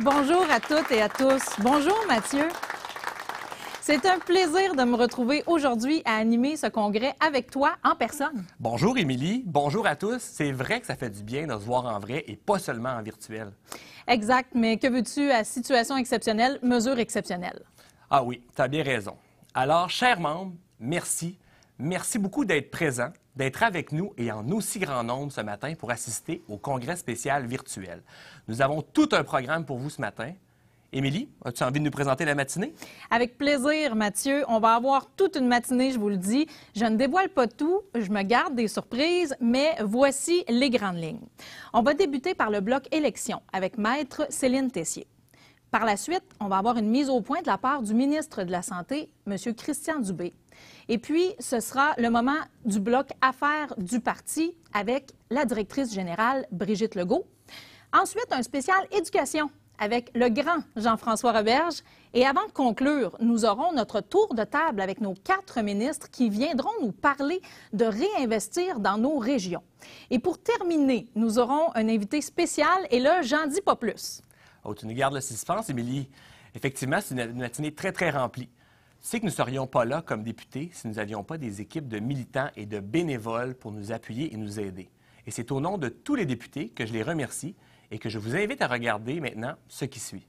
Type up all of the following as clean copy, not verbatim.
Bonjour à toutes et à tous. Bonjour Mathieu. C'est un plaisir de me retrouver aujourd'hui à animer ce congrès avec toi en personne. Bonjour Émilie, bonjour à tous. C'est vrai que ça fait du bien de se voir en vrai et pas seulement en virtuel. Exact, mais que veux-tu à situation exceptionnelle, mesure exceptionnelle? Ah oui, tu as bien raison. Alors, chers membres, merci. Merci beaucoup d'être présents, d'être avec nous et en aussi grand nombre ce matin pour assister au congrès spécial virtuel. Nous avons tout un programme pour vous ce matin. Émilie, as-tu envie de nous présenter la matinée? Avec plaisir, Mathieu. On va avoir toute une matinée, je vous le dis. Je ne dévoile pas tout, je me garde des surprises, mais voici les grandes lignes. On va débuter par le bloc élection avec Maître Céline Tessier. Par la suite, on va avoir une mise au point de la part du ministre de la Santé, M. Christian Dubé. Et puis, ce sera le moment du bloc Affaires du parti avec la directrice générale, Brigitte Legault. Ensuite, un spécial éducation avec le grand Jean-François Roberge. Et avant de conclure, nous aurons notre tour de table avec nos 4 ministres qui viendront nous parler de réinvestir dans nos régions. Et pour terminer, nous aurons un invité spécial et là, j'en dis pas plus. Oh, tu nous gardes le suspense, Émilie. Effectivement, c'est une matinée très, très remplie. Tu sais que nous ne serions pas là comme députés si nous n'avions pas des équipes de militants et de bénévoles pour nous appuyer et nous aider. Et c'est au nom de tous les députés que je les remercie et que je vous invite à regarder maintenant ce qui suit.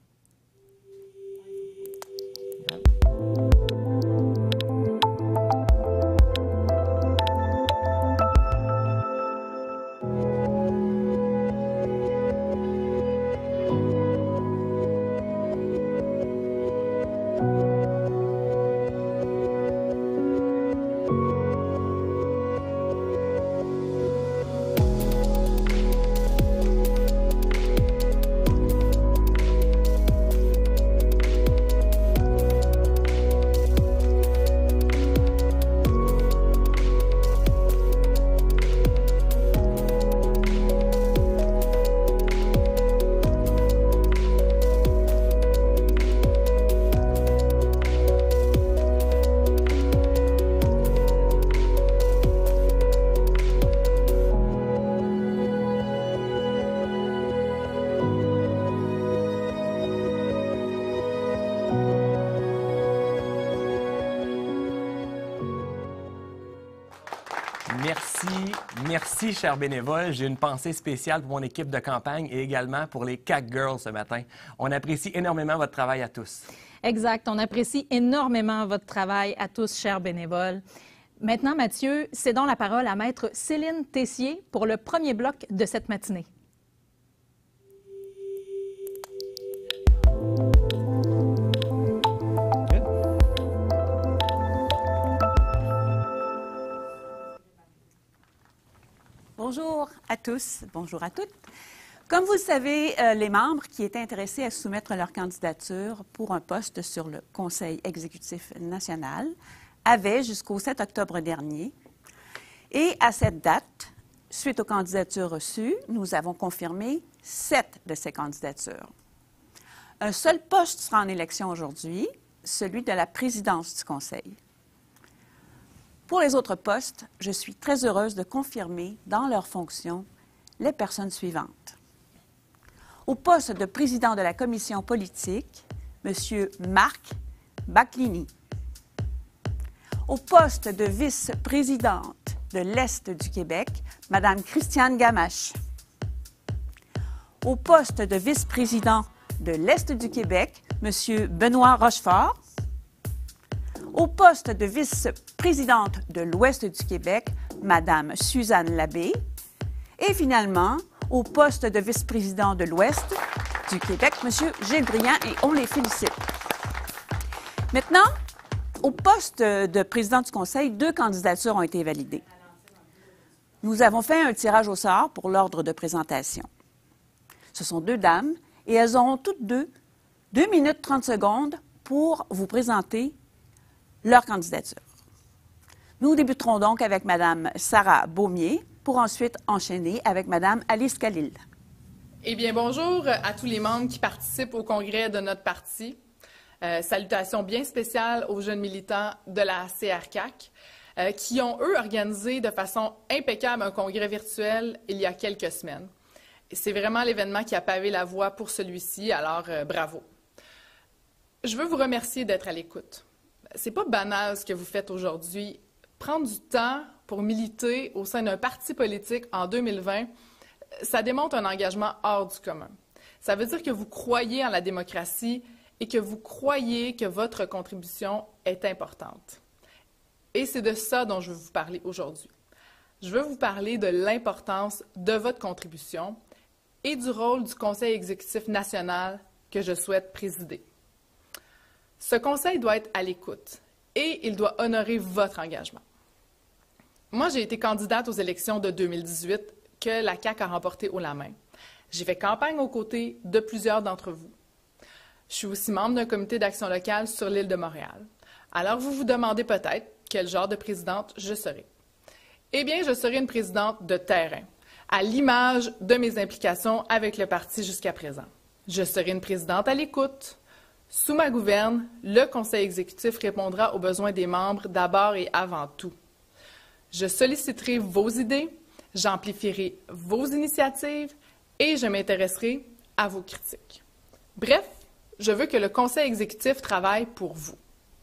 Merci, chers bénévoles. J'ai une pensée spéciale pour mon équipe de campagne et également pour les CAC Girls ce matin. On apprécie énormément votre travail à tous. Exact. On apprécie énormément votre travail à tous, chers bénévoles. Maintenant, Mathieu, cédons la parole à Maître Céline Tessier pour le premier bloc de cette matinée. Bonjour à tous, bonjour à toutes. Comme vous le savez, les membres qui étaient intéressés à soumettre leur candidature pour un poste sur le Conseil exécutif national avaient jusqu'au 7 octobre dernier. Et à cette date, suite aux candidatures reçues, nous avons confirmé 7 de ces candidatures. Un seul poste sera en élection aujourd'hui, celui de la présidence du Conseil. Pour les autres postes, je suis très heureuse de confirmer dans leurs fonctions les personnes suivantes. Au poste de président de la commission politique, M. Marc Baclini. Au poste de vice-présidente de l'Est du Québec, Mme Christiane Gamache. Au poste de vice-président de l'Est du Québec, M. Benoît Rochefort. Au poste de vice-présidente de l'Ouest du Québec, Mme Suzanne Labbé. Et finalement, au poste de vice-président de l'Ouest du Québec, M. Gilles Briand, et on les félicite. Maintenant, au poste de président du Conseil, 2 candidatures ont été validées. Nous avons fait un tirage au sort pour l'ordre de présentation. Ce sont 2 dames et elles auront toutes 2 minutes 30 secondes pour vous présenter leur candidature. Nous débuterons donc avec Mme Sarah Beaumier pour ensuite enchaîner avec Mme Alice Khalil. Eh bien, bonjour à tous les membres qui participent au congrès de notre parti. Salutations bien spéciales aux jeunes militants de la CRCAC qui ont, eux, organisé de façon impeccable un congrès virtuel il y a quelques semaines. C'est vraiment l'événement qui a pavé la voie pour celui-ci, alors bravo. Je veux vous remercier d'être à l'écoute. C'est pas banal ce que vous faites aujourd'hui. Prendre du temps pour militer au sein d'un parti politique en 2020, ça démontre un engagement hors du commun. Ça veut dire que vous croyez en la démocratie et que vous croyez que votre contribution est importante. Et c'est de ça dont je veux vous parler aujourd'hui. Je veux vous parler de l'importance de votre contribution et du rôle du Conseil exécutif national que je souhaite présider. Ce conseil doit être à l'écoute et il doit honorer votre engagement. Moi, j'ai été candidate aux élections de 2018 que la CAQ a remportées haut la main. J'ai fait campagne aux côtés de plusieurs d'entre vous. Je suis aussi membre d'un comité d'action locale sur l'île de Montréal. Alors, vous vous demandez peut-être quel genre de présidente je serai. Eh bien, je serai une présidente de terrain, à l'image de mes implications avec le parti jusqu'à présent. Je serai une présidente à l'écoute. Sous ma gouverne, le Conseil exécutif répondra aux besoins des membres d'abord et avant tout. Je solliciterai vos idées, j'amplifierai vos initiatives et je m'intéresserai à vos critiques. Bref, je veux que le Conseil exécutif travaille pour vous.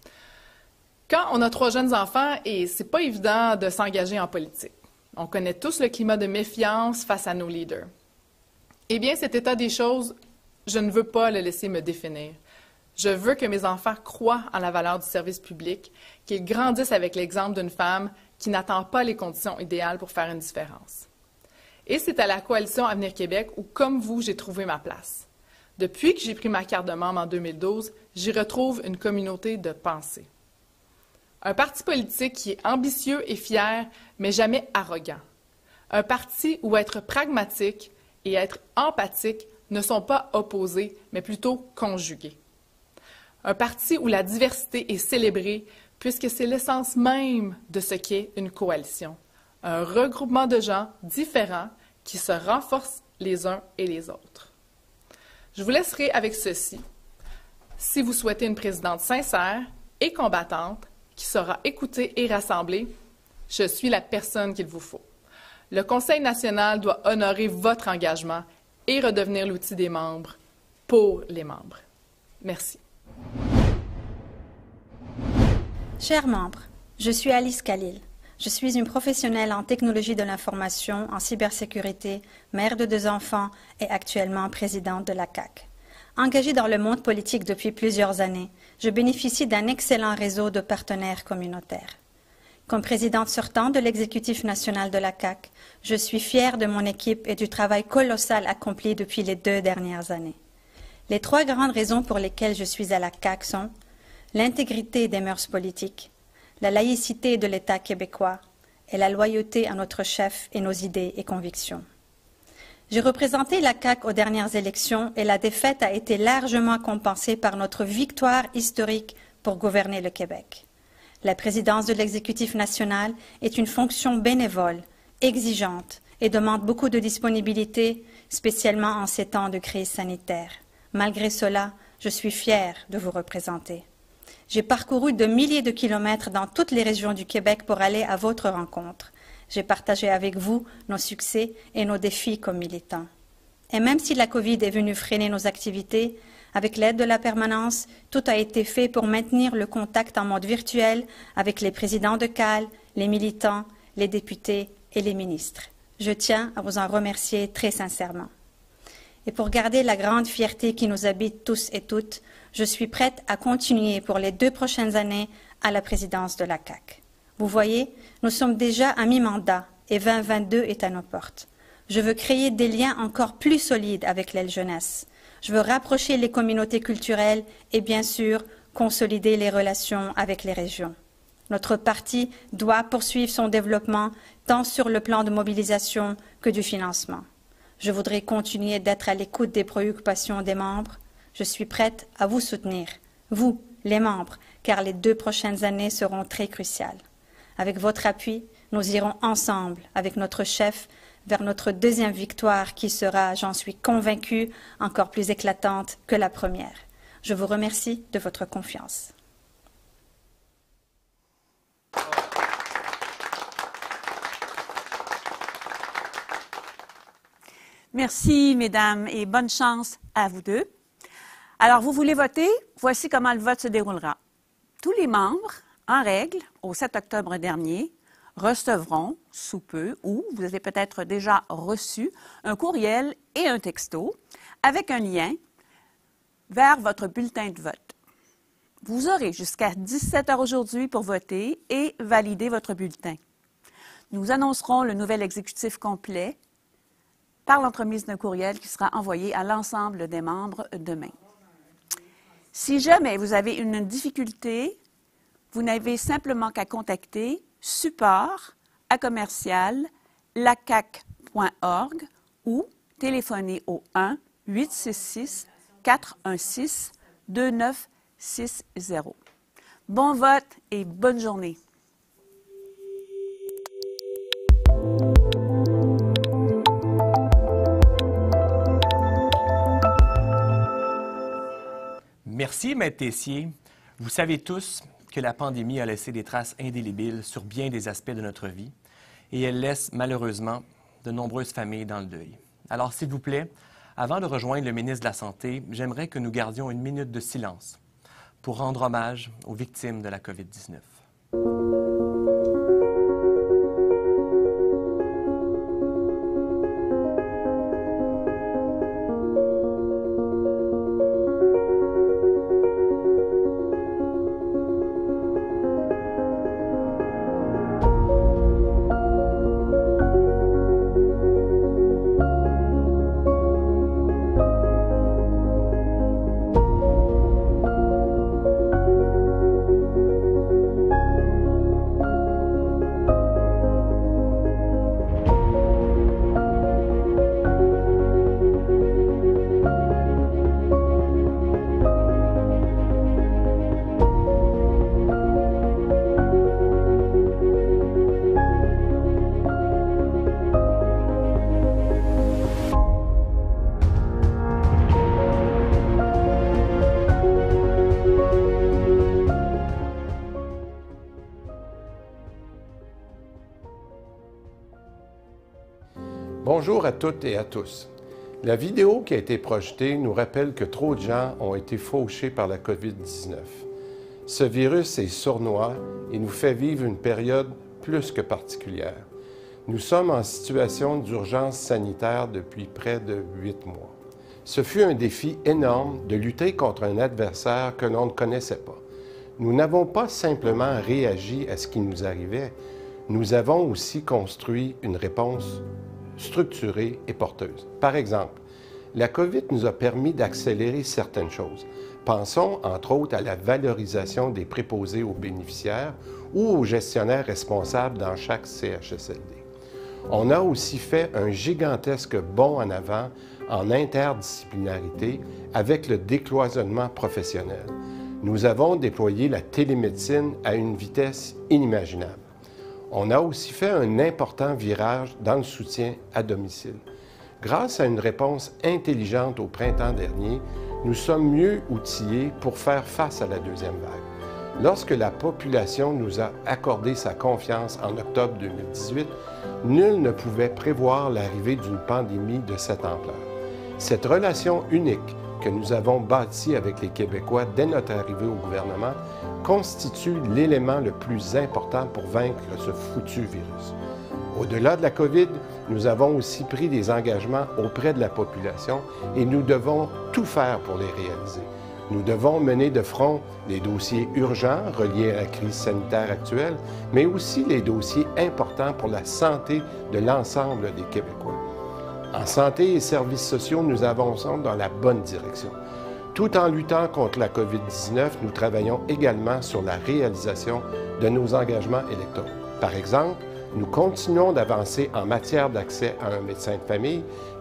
Quand on a 3 jeunes enfants, et c'est pas évident de s'engager en politique. On connaît tous le climat de méfiance face à nos leaders. Eh bien, cet état des choses, je ne veux pas le laisser me définir. Je veux que mes enfants croient en la valeur du service public, qu'ils grandissent avec l'exemple d'une femme qui n'attend pas les conditions idéales pour faire une différence. Et c'est à la Coalition Avenir Québec où, comme vous, j'ai trouvé ma place. Depuis que j'ai pris ma carte de membre en 2012, j'y retrouve une communauté de pensée. Un parti politique qui est ambitieux et fier, mais jamais arrogant. Un parti où être pragmatique et être empathique ne sont pas opposés, mais plutôt conjugués. Un parti où la diversité est célébrée, puisque c'est l'essence même de ce qu'est une coalition. Un regroupement de gens différents qui se renforcent les uns et les autres. Je vous laisserai avec ceci. Si vous souhaitez une présidente sincère et combattante, qui saura écouter et rassembler, je suis la personne qu'il vous faut. Le Conseil national doit honorer votre engagement et redevenir l'outil des membres pour les membres. Merci. Chers membres, je suis Alice Khalil. Je suis une professionnelle en technologie de l'information, en cybersécurité, mère de 2 enfants et actuellement présidente de la CAQ. Engagée dans le monde politique depuis plusieurs années, je bénéficie d'un excellent réseau de partenaires communautaires. Comme présidente sortante de l'exécutif national de la CAQ, je suis fière de mon équipe et du travail colossal accompli depuis les 2 dernières années. Les 3 grandes raisons pour lesquelles je suis à la CAQ sont l'intégrité des mœurs politiques, la laïcité de l'État québécois et la loyauté à notre chef et nos idées et convictions. J'ai représenté la CAQ aux dernières élections et la défaite a été largement compensée par notre victoire historique pour gouverner le Québec. La présidence de l'exécutif national est une fonction bénévole, exigeante et demande beaucoup de disponibilité, spécialement en ces temps de crise sanitaire. Malgré cela, je suis fière de vous représenter. J'ai parcouru de milliers de kilomètres dans toutes les régions du Québec pour aller à votre rencontre. J'ai partagé avec vous nos succès et nos défis comme militants. Et même si la COVID est venue freiner nos activités, avec l'aide de la permanence, tout a été fait pour maintenir le contact en mode virtuel avec les présidents de CAL, les militants, les députés et les ministres. Je tiens à vous en remercier très sincèrement. Et pour garder la grande fierté qui nous habite tous et toutes, je suis prête à continuer pour les 2 prochaines années à la présidence de la CAQ. Vous voyez, nous sommes déjà à mi-mandat et 2022 est à nos portes. Je veux créer des liens encore plus solides avec l'aile jeunesse. Je veux rapprocher les communautés culturelles et bien sûr consolider les relations avec les régions. Notre parti doit poursuivre son développement tant sur le plan de mobilisation que du financement. Je voudrais continuer d'être à l'écoute des préoccupations des membres. Je suis prête à vous soutenir, vous, les membres, car les 2 prochaines années seront très cruciales. Avec votre appui, nous irons ensemble, avec notre chef, vers notre 2e victoire qui sera, j'en suis convaincue, encore plus éclatante que la première. Je vous remercie de votre confiance. Merci, mesdames, et bonne chance à vous deux. Alors, vous voulez voter? Voici comment le vote se déroulera. Tous les membres, en règle, au 7 octobre dernier, recevront sous peu, ou vous avez peut-être déjà reçu, un courriel et un texto avec un lien vers votre bulletin de vote. Vous aurez jusqu'à 17 h aujourd'hui pour voter et valider votre bulletin. Nous annoncerons le nouvel exécutif complet par l'entremise d'un courriel qui sera envoyé à l'ensemble des membres demain. Si jamais vous avez une difficulté, vous n'avez simplement qu'à contacter support@lacac.org ou téléphoner au 1-866-416-2960. Bon vote et bonne journée. Merci, Maître Tessier. Vous savez tous que la pandémie a laissé des traces indélébiles sur bien des aspects de notre vie et elle laisse malheureusement de nombreuses familles dans le deuil. Alors, s'il vous plaît, avant de rejoindre le ministre de la Santé, j'aimerais que nous gardions une minute de silence pour rendre hommage aux victimes de la COVID-19. Bonjour à toutes et à tous. La vidéo qui a été projetée nous rappelle que trop de gens ont été fauchés par la COVID-19. Ce virus est sournois et nous fait vivre une période plus que particulière. Nous sommes en situation d'urgence sanitaire depuis près de 8 mois. Ce fut un défi énorme de lutter contre un adversaire que l'on ne connaissait pas. Nous n'avons pas simplement réagi à ce qui nous arrivait, nous avons aussi construit une réponse structurée et porteuse. Par exemple, la COVID nous a permis d'accélérer certaines choses. Pensons entre autres à la valorisation des préposés aux bénéficiaires ou aux gestionnaires responsables dans chaque CHSLD. On a aussi fait un gigantesque bond en avant en interdisciplinarité avec le décloisonnement professionnel. Nous avons déployé la télémédecine à une vitesse inimaginable. On a aussi fait un important virage dans le soutien à domicile. Grâce à une réponse intelligente au printemps dernier, nous sommes mieux outillés pour faire face à la deuxième vague. Lorsque la population nous a accordé sa confiance en octobre 2018, nul ne pouvait prévoir l'arrivée d'une pandémie de cette ampleur. Cette relation unique que nous avons bâtie avec les Québécois dès notre arrivée au gouvernement constitue l'élément le plus important pour vaincre ce foutu virus. Au-delà de la COVID, nous avons aussi pris des engagements auprès de la population et nous devons tout faire pour les réaliser. Nous devons mener de front les dossiers urgents reliés à la crise sanitaire actuelle, mais aussi les dossiers importants pour la santé de l'ensemble des Québécois. En santé et services sociaux, nous avançons dans la bonne direction. Tout en luttant contre la COVID-19, nous travaillons également sur la réalisation de nos engagements électoraux. Par exemple, nous continuons d'avancer en matière d'accès à un médecin de famille.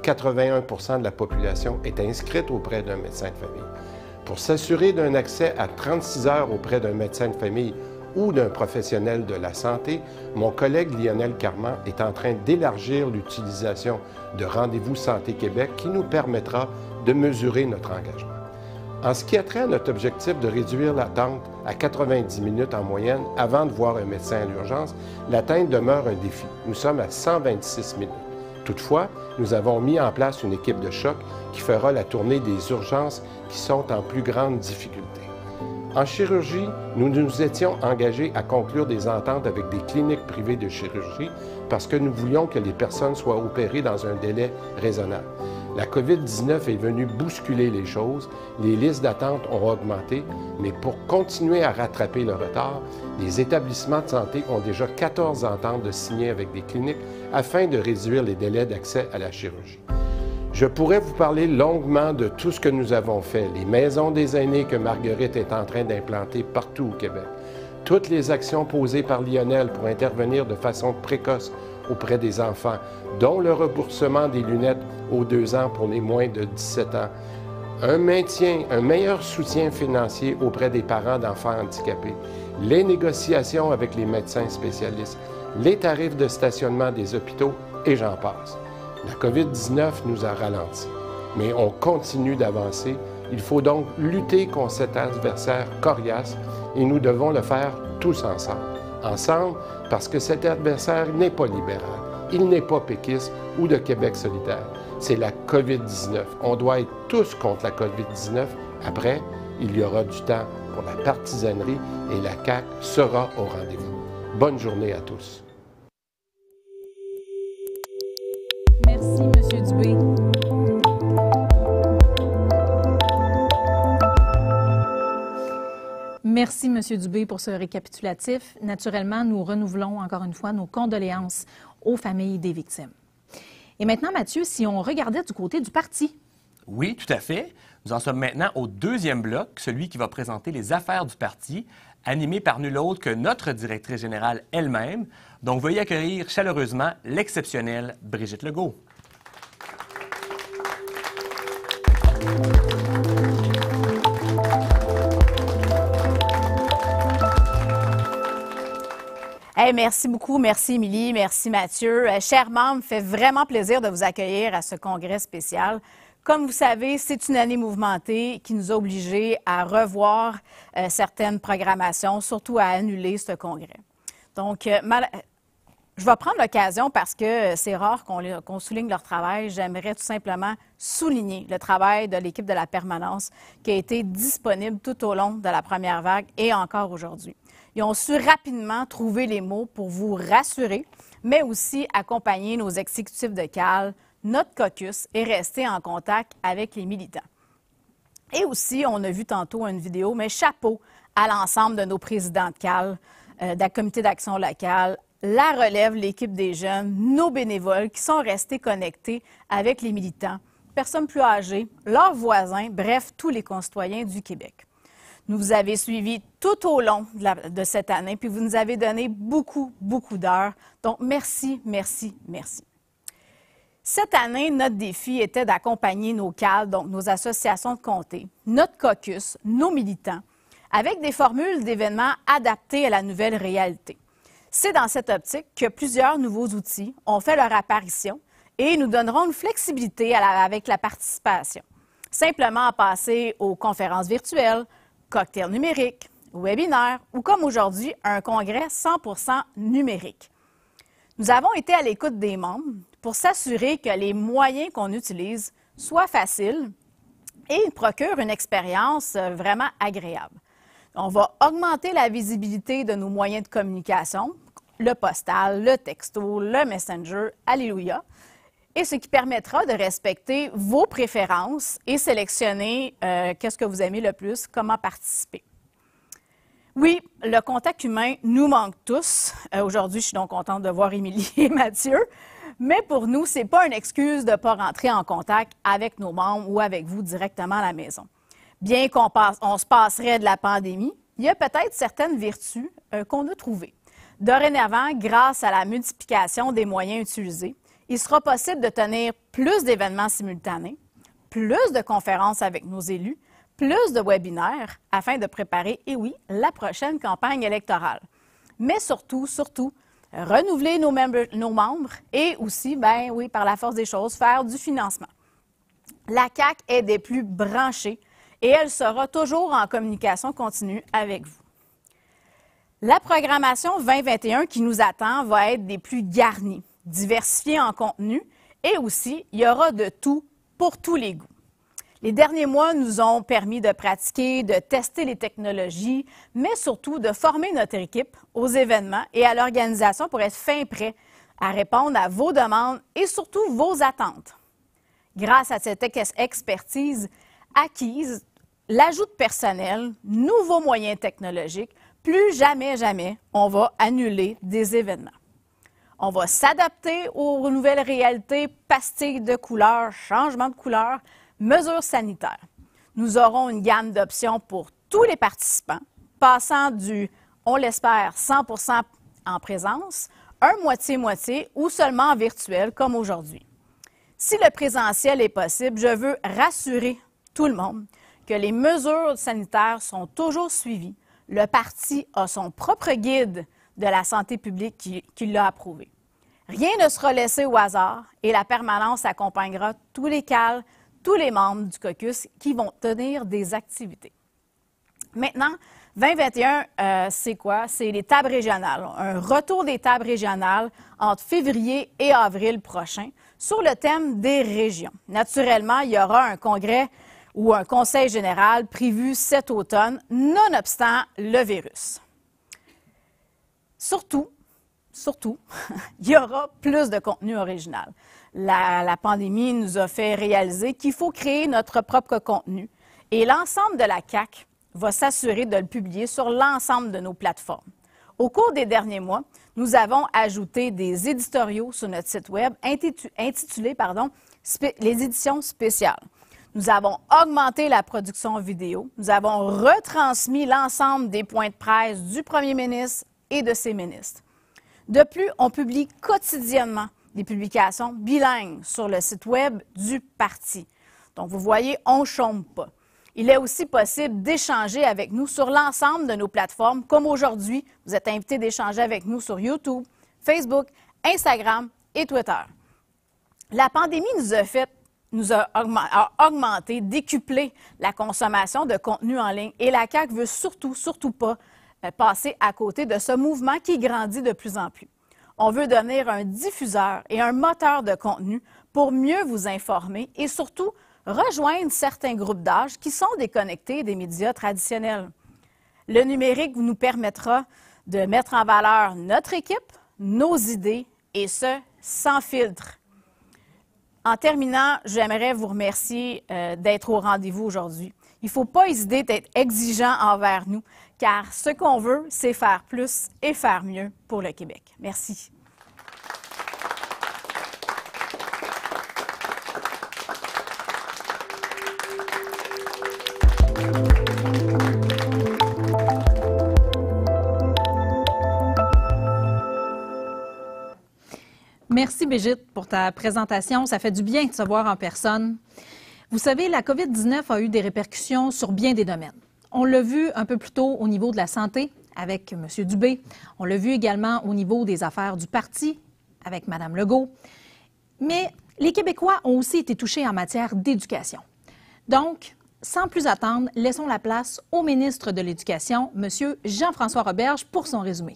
81 % de la population est inscrite auprès d'un médecin de famille. Pour s'assurer d'un accès à 36 heures auprès d'un médecin de famille ou d'un professionnel de la santé, mon collègue Lionel Carman est en train d'élargir l'utilisation de Rendez-vous Santé Québec qui nous permettra de mesurer notre engagement. En ce qui a trait à notre objectif de réduire l'attente à 90 minutes en moyenne avant de voir un médecin à l'urgence, l'atteinte demeure un défi. Nous sommes à 126 minutes. Toutefois, nous avons mis en place une équipe de choc qui fera la tournée des urgences qui sont en plus grande difficulté. En chirurgie, nous nous étions engagés à conclure des ententes avec des cliniques privées de chirurgie parce que nous voulions que les personnes soient opérées dans un délai raisonnable. La COVID-19 est venue bousculer les choses, les listes d'attente ont augmenté, mais pour continuer à rattraper le retard, les établissements de santé ont déjà 14 ententes de signer avec des cliniques afin de réduire les délais d'accès à la chirurgie. Je pourrais vous parler longuement de tout ce que nous avons fait, les maisons des aînés que Marguerite est en train d'implanter partout au Québec, toutes les actions posées par Lionel pour intervenir de façon précoce auprès des enfants, dont le remboursement des lunettes aux 2 ans pour les moins de 17 ans, un meilleur soutien financier auprès des parents d'enfants handicapés, les négociations avec les médecins spécialistes, les tarifs de stationnement des hôpitaux et j'en passe. La COVID-19 nous a ralentis, mais on continue d'avancer. Il faut donc lutter contre cet adversaire coriace et nous devons le faire tous ensemble. Ensemble, parce que cet adversaire n'est pas libéral, il n'est pas péquiste ou de Québec solidaire. C'est la COVID-19. On doit être tous contre la COVID-19. Après, il y aura du temps pour la partisanerie et la CAQ sera au rendez-vous. Bonne journée à tous. Merci, M. Dubé. Merci, M. Dubé, pour ce récapitulatif. Naturellement, nous renouvelons encore une fois nos condoléances aux familles des victimes. Et maintenant, Mathieu, si on regardait du côté du parti. Oui, tout à fait. Nous en sommes maintenant au 2e bloc, celui qui va présenter les affaires du parti, animé par nul autre que notre directrice générale elle-même. Donc, veuillez accueillir chaleureusement l'exceptionnelle Brigitte Legault. Hey, merci beaucoup. Merci, Émilie. Merci, Mathieu. Chers membres, fait vraiment plaisir de vous accueillir à ce congrès spécial. Comme vous savez, c'est une année mouvementée qui nous a obligés à revoir certaines programmations, surtout à annuler ce congrès. Donc, je vais prendre l'occasion parce que c'est rare qu'on souligne leur travail. J'aimerais tout simplement souligner le travail de l'équipe de la permanence qui a été disponible tout au long de la première vague et encore aujourd'hui. Ils ont su rapidement trouver les mots pour vous rassurer, mais aussi accompagner nos exécutifs de CAL, notre caucus et rester en contact avec les militants. Et aussi, on a vu tantôt une vidéo, mais chapeau à l'ensemble de nos présidents de CAL, de la comité d'action locale, la relève, l'équipe des jeunes, nos bénévoles qui sont restés connectés avec les militants, personnes plus âgées, leurs voisins, bref, tous les concitoyens du Québec. Nous vous avez suivis tout au long de cette année, puis vous nous avez donné beaucoup, beaucoup d'heures. Donc, merci, merci, merci. Cette année, notre défi était d'accompagner nos CAL, donc nos associations de comté, notre caucus, nos militants, avec des formules d'événements adaptées à la nouvelle réalité. C'est dans cette optique que plusieurs nouveaux outils ont fait leur apparition et nous donneront une flexibilité avec la participation. Simplement à passer aux conférences virtuelles, cocktails numériques, webinaires ou comme aujourd'hui, un congrès 100% numérique. Nous avons été à l'écoute des membres pour s'assurer que les moyens qu'on utilise soient faciles et procurent une expérience vraiment agréable. On va augmenter la visibilité de nos moyens de communication, le postal, le texto, le messenger, alléluia, et ce qui permettra de respecter vos préférences et sélectionner qu'est-ce que vous aimez le plus, comment participer. Oui, le contact humain nous manque tous. Aujourd'hui, je suis donc contente de voir Émilie et Mathieu. Mais pour nous, ce n'est pas une excuse de ne pas rentrer en contact avec nos membres ou avec vous directement à la maison. Bien qu'on se passerait de la pandémie, il y a peut-être certaines vertus qu'on a trouvées. Dorénavant, grâce à la multiplication des moyens utilisés, il sera possible de tenir plus d'événements simultanés, plus de conférences avec nos élus, plus de webinaires afin de préparer, et oui, la prochaine campagne électorale. Mais surtout, renouveler nos membres et aussi, ben oui, par la force des choses, faire du financement. La CAQ est des plus branchées et elle sera toujours en communication continue avec vous. La programmation 2021 qui nous attend va être des plus garnies, diversifiée en contenu Et aussi, il y aura de tout pour tous les goûts. Les derniers mois nous ont permis de pratiquer, de tester les technologies, mais surtout de former notre équipe aux événements et à l'organisation pour être fin prêt à répondre à vos demandes et surtout vos attentes. Grâce à cette expertise acquise, l'ajout de personnel, nouveaux moyens technologiques, plus jamais on va annuler des événements. On va s'adapter aux nouvelles réalités, pastilles de couleurs, changements de couleurs, mesures sanitaires. Nous aurons une gamme d'options pour tous les participants, passant du, on l'espère, 100% en présence, un moitié-moitié ou seulement en virtuel comme aujourd'hui. Si le présentiel est possible, je veux rassurer tout le monde que les mesures sanitaires sont toujours suivies. Le parti a son propre guide de la santé publique qui l'a approuvé. Rien ne sera laissé au hasard et la permanence accompagnera tous les CAL, tous les membres du caucus qui vont tenir des activités. Maintenant, 2021, c'est quoi? C'est les tables régionales. Un retour des tables régionales entre février et avril prochain sur le thème des régions. Naturellement, il y aura un congrès ou un conseil général prévu cet automne, nonobstant le virus. Surtout, il y aura plus de contenu original. La pandémie nous a fait réaliser qu'il faut créer notre propre contenu et l'ensemble de la CAQ va s'assurer de le publier sur l'ensemble de nos plateformes. Au cours des derniers mois, nous avons ajouté des éditoriaux sur notre site Web intitulés les éditions spéciales. Nous avons augmenté la production vidéo. Nous avons retransmis l'ensemble des points de presse du premier ministre et de ses ministres. De plus, on publie quotidiennement des publications bilingues sur le site Web du parti. Donc, vous voyez, on ne chôme pas. Il est aussi possible d'échanger avec nous sur l'ensemble de nos plateformes, comme aujourd'hui, vous êtes invités d'échanger avec nous sur YouTube, Facebook, Instagram et Twitter. La pandémie nous a augmenté, décuplé la consommation de contenu en ligne et la CAQ veut surtout pas passer à côté de ce mouvement qui grandit de plus en plus. On veut devenir un diffuseur et un moteur de contenu pour mieux vous informer et surtout rejoindre certains groupes d'âge qui sont déconnectés des médias traditionnels. Le numérique nous permettra de mettre en valeur notre équipe, nos idées et ce, sans filtre. En terminant, j'aimerais vous remercier d'être au rendez-vous aujourd'hui. Il ne faut pas hésiter d'être exigeant envers nous, car ce qu'on veut, c'est faire plus et faire mieux pour le Québec. Merci. Merci, Brigitte, pour ta présentation. Ça fait du bien de se voir en personne. Vous savez, la COVID-19 a eu des répercussions sur bien des domaines. On l'a vu un peu plus tôt au niveau de la santé avec M. Dubé. On l'a vu également au niveau des affaires du parti avec Mme Legault. Mais les Québécois ont aussi été touchés en matière d'éducation. Donc, sans plus attendre, laissons la place au ministre de l'Éducation, M. Jean-François Roberge, pour son résumé.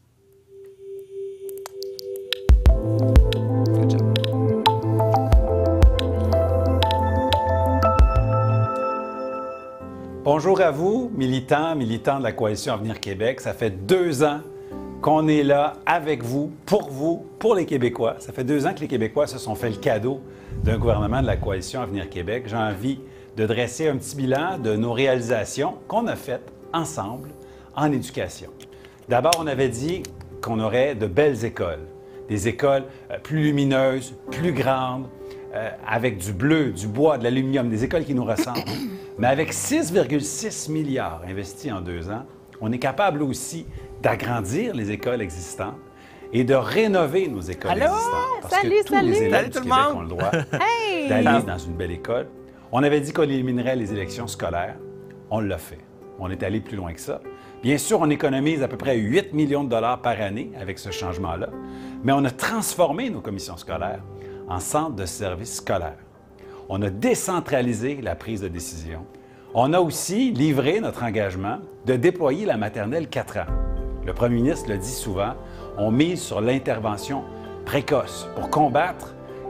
Bonjour à vous, militants de la Coalition Avenir Québec. Ça fait 2 ans qu'on est là avec vous, pour les Québécois. Ça fait 2 ans que les Québécois se sont fait le cadeau d'un gouvernement de la Coalition Avenir Québec. J'ai envie de dresser un petit bilan de nos réalisations qu'on a faites ensemble en éducation. D'abord, on avait dit qu'on aurait de belles écoles, des écoles plus lumineuses, plus grandes, avec du bleu, du bois, de l'aluminium, des écoles qui nous ressemblent. Mais avec 6,6 milliards investis en 2 ans, on est capable aussi d'agrandir les écoles existantes et de rénover nos écoles existantes. Parce que tous les élèves du Québec ont le droit d'aller dans une belle école. On avait dit qu'on éliminerait les élections scolaires. On l'a fait. On est allé plus loin que ça. Bien sûr, on économise à peu près 8 millions de dollars par année avec ce changement-là, mais on a transformé nos commissions scolaires en centres de services scolaires. On a décentralisé la prise de décision. On a aussi livré notre engagement de déployer la maternelle 4 ans. Le premier ministre le dit souvent, on mise sur l'intervention précoce pour combattre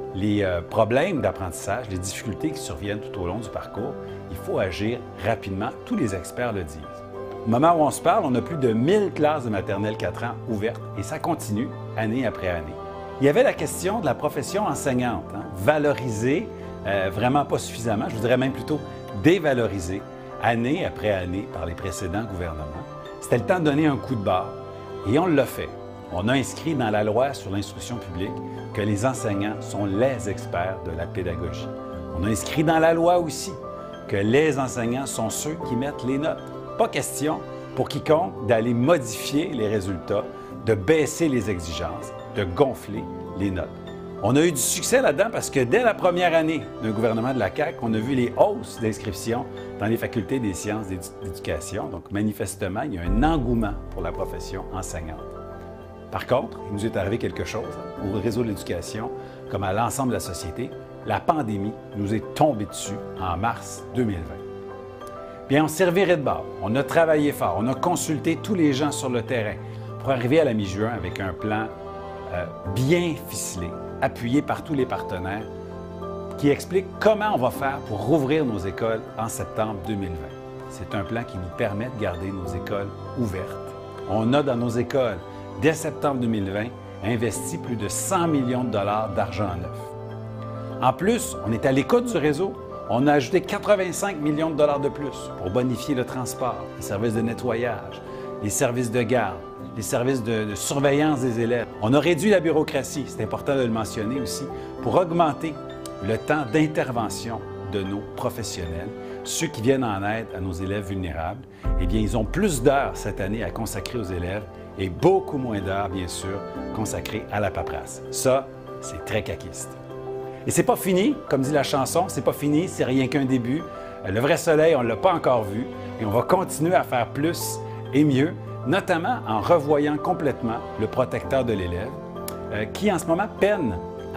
les problèmes d'apprentissage, les difficultés qui surviennent tout au long du parcours, il faut agir rapidement. Tous les experts le disent. Au moment où on se parle, on a plus de 1000 classes de maternelle 4 ans ouvertes et ça continue année après année. Il y avait la question de la profession enseignante, valorisée, vraiment pas suffisamment, je voudrais même plutôt dévalorisée, année après année par les précédents gouvernements. C'était le temps de donner un coup de barre et on l'a fait. On a inscrit dans la loi sur l'instruction publique que les enseignants sont les experts de la pédagogie. On a inscrit dans la loi aussi que les enseignants sont ceux qui mettent les notes. Pas question pour quiconque d'aller modifier les résultats, de baisser les exigences, de gonfler les notes. On a eu du succès là-dedans parce que dès la première année d'un gouvernement de la CAQ, on a vu les hausses d'inscription dans les facultés des sciences d'éducation. Donc, manifestement, il y a un engouement pour la profession enseignante. Par contre, il nous est arrivé quelque chose au réseau de l'éducation, comme à l'ensemble de la société. La pandémie nous est tombée dessus en mars 2020. Bien, on s'est reviré de bord. On a travaillé fort. On a consulté tous les gens sur le terrain pour arriver à la mi-juin avec un plan bien ficelé, appuyé par tous les partenaires, qui explique comment on va faire pour rouvrir nos écoles en septembre 2020. C'est un plan qui nous permet de garder nos écoles ouvertes. On a dans nos écoles, dès septembre 2020, investi plus de 100 millions de dollars d'argent neuf. En plus, on est à l'écoute du réseau. On a ajouté 85 millions de dollars de plus pour bonifier le transport, les services de nettoyage, les services de garde, les services de surveillance des élèves. On a réduit la bureaucratie, c'est important de le mentionner aussi, pour augmenter le temps d'intervention de nos professionnels. Ceux qui viennent en aide à nos élèves vulnérables, eh bien, ils ont plus d'heures cette année à consacrer aux élèves et beaucoup moins d'heures, bien sûr, consacrées à la paperasse. Ça, c'est très caquiste. Et c'est pas fini, comme dit la chanson, c'est pas fini, c'est rien qu'un début. Le vrai soleil, on ne l'a pas encore vu et on va continuer à faire plus et mieux, notamment en revoyant complètement le protecteur de l'élève, qui en ce moment peine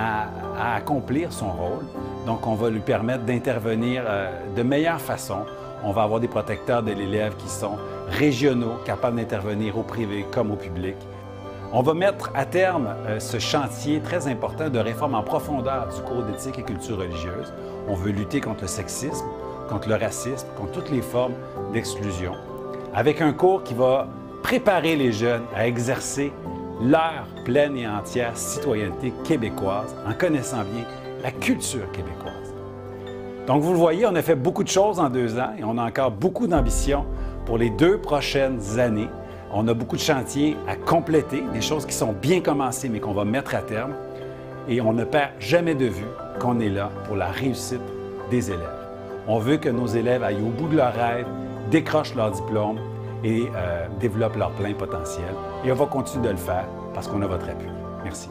à accomplir son rôle. Donc, on va lui permettre d'intervenir de meilleure façon. On va avoir des protecteurs de l'élève qui sont régionaux, capables d'intervenir au privé comme au public. On va mettre à terme ce chantier très important de réforme en profondeur du cours d'éthique et culture religieuse. On veut lutter contre le sexisme, contre le racisme, contre toutes les formes d'exclusion, avec un cours qui va préparer les jeunes à exercer leur pleine et entière citoyenneté québécoise en connaissant bien la culture québécoise. Donc, vous le voyez, on a fait beaucoup de choses en 2 ans et on a encore beaucoup d'ambition pour les 2 prochaines années. On a beaucoup de chantiers à compléter, des choses qui sont bien commencées mais qu'on va mettre à terme. Et on ne perd jamais de vue qu'on est là pour la réussite des élèves. On veut que nos élèves aillent au bout de leurs rêves, décrochent leur diplôme et développent leur plein potentiel. Et on va continuer de le faire parce qu'on a votre appui. Merci.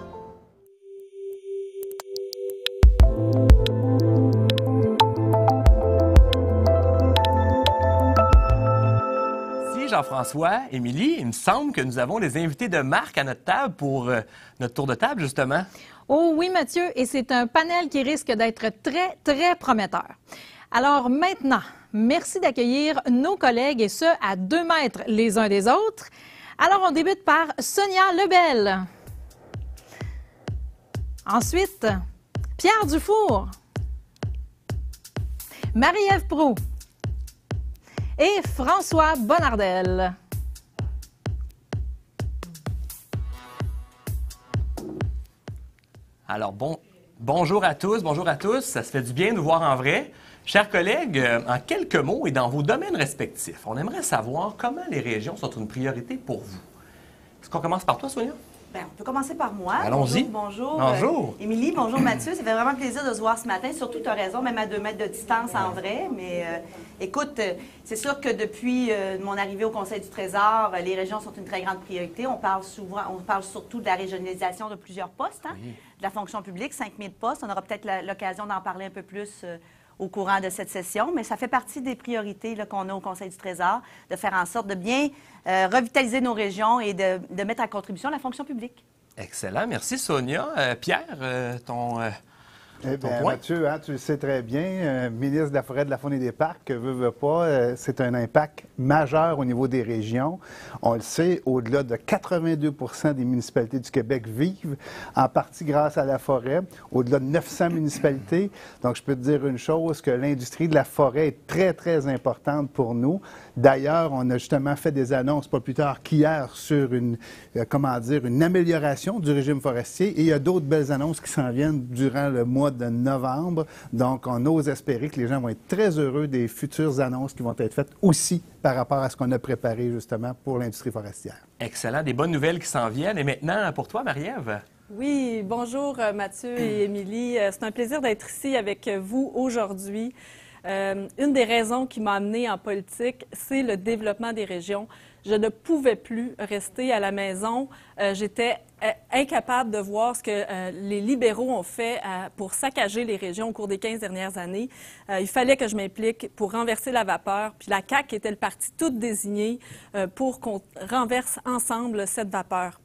Jean-François, Émilie, il me semble que nous avons des invités de marque à notre table pour notre tour de table, justement. Oh oui, Mathieu, et c'est un panel qui risque d'être très, très prometteur. Alors maintenant, merci d'accueillir nos collègues, et ce, à 2 mètres les uns des autres. Alors, on débute par Sonia Lebel. Ensuite, Pierre Dufour. Marie-Ève Proulx. Et François Bonnardel. Alors, bonjour à tous, ça se fait du bien de vous voir en vrai. Chers collègues, en quelques mots et dans vos domaines respectifs, on aimerait savoir comment les régions sont une priorité pour vous. Est-ce qu'on commence par toi, Sonia? Bien, on peut commencer par moi. Allons-y. Bonjour. Bonjour. Émilie, bonjour Mathieu. Ça fait vraiment plaisir de se voir ce matin. Surtout, tu as raison, même à 2 mètres de distance en vrai. Mais écoute, c'est sûr que depuis mon arrivée au Conseil du Trésor, les régions sont une très grande priorité. On parle surtout de la régionalisation de plusieurs postes, de la fonction publique, 5000 postes. On aura peut-être l'occasion d'en parler un peu plus au courant de cette session, mais ça fait partie des priorités qu'on a au Conseil du Trésor, de faire en sorte de bien revitaliser nos régions et de mettre à contribution la fonction publique. Excellent. Merci, Sonia. Pierre, Eh bien, Mathieu, hein, tu le sais très bien, ministre de la Forêt, de la Faune et des Parcs, veut pas, c'est un impact majeur au niveau des régions. On le sait, au-delà de 82 des municipalités du Québec vivent en partie grâce à la forêt, au-delà de 900 municipalités. Donc, je peux te dire une chose, que l'industrie de la forêt est très, très importante pour nous. D'ailleurs, on a justement fait des annonces pas plus tard qu'hier sur une amélioration du régime forestier et il y a d'autres belles annonces qui s'en viennent durant le mois de novembre. Donc, on ose espérer que les gens vont être très heureux des futures annonces qui vont être faites aussi par rapport à ce qu'on a préparé justement pour l'industrie forestière. Excellent, des bonnes nouvelles qui s'en viennent. Et maintenant, pour toi, Marie-Ève? Oui, bonjour Mathieu et Émilie. C'est un plaisir d'être ici avec vous aujourd'hui. Une des raisons qui m'a amenée en politique, c'est le développement des régions. Je ne pouvais plus rester à la maison. J'étais incapable de voir ce que les libéraux ont fait pour saccager les régions au cours des 15 dernières années. Il fallait que je m'implique pour renverser la vapeur. Puis la CAQ était le parti tout désigné pour qu'on renverse ensemble cette vapeur.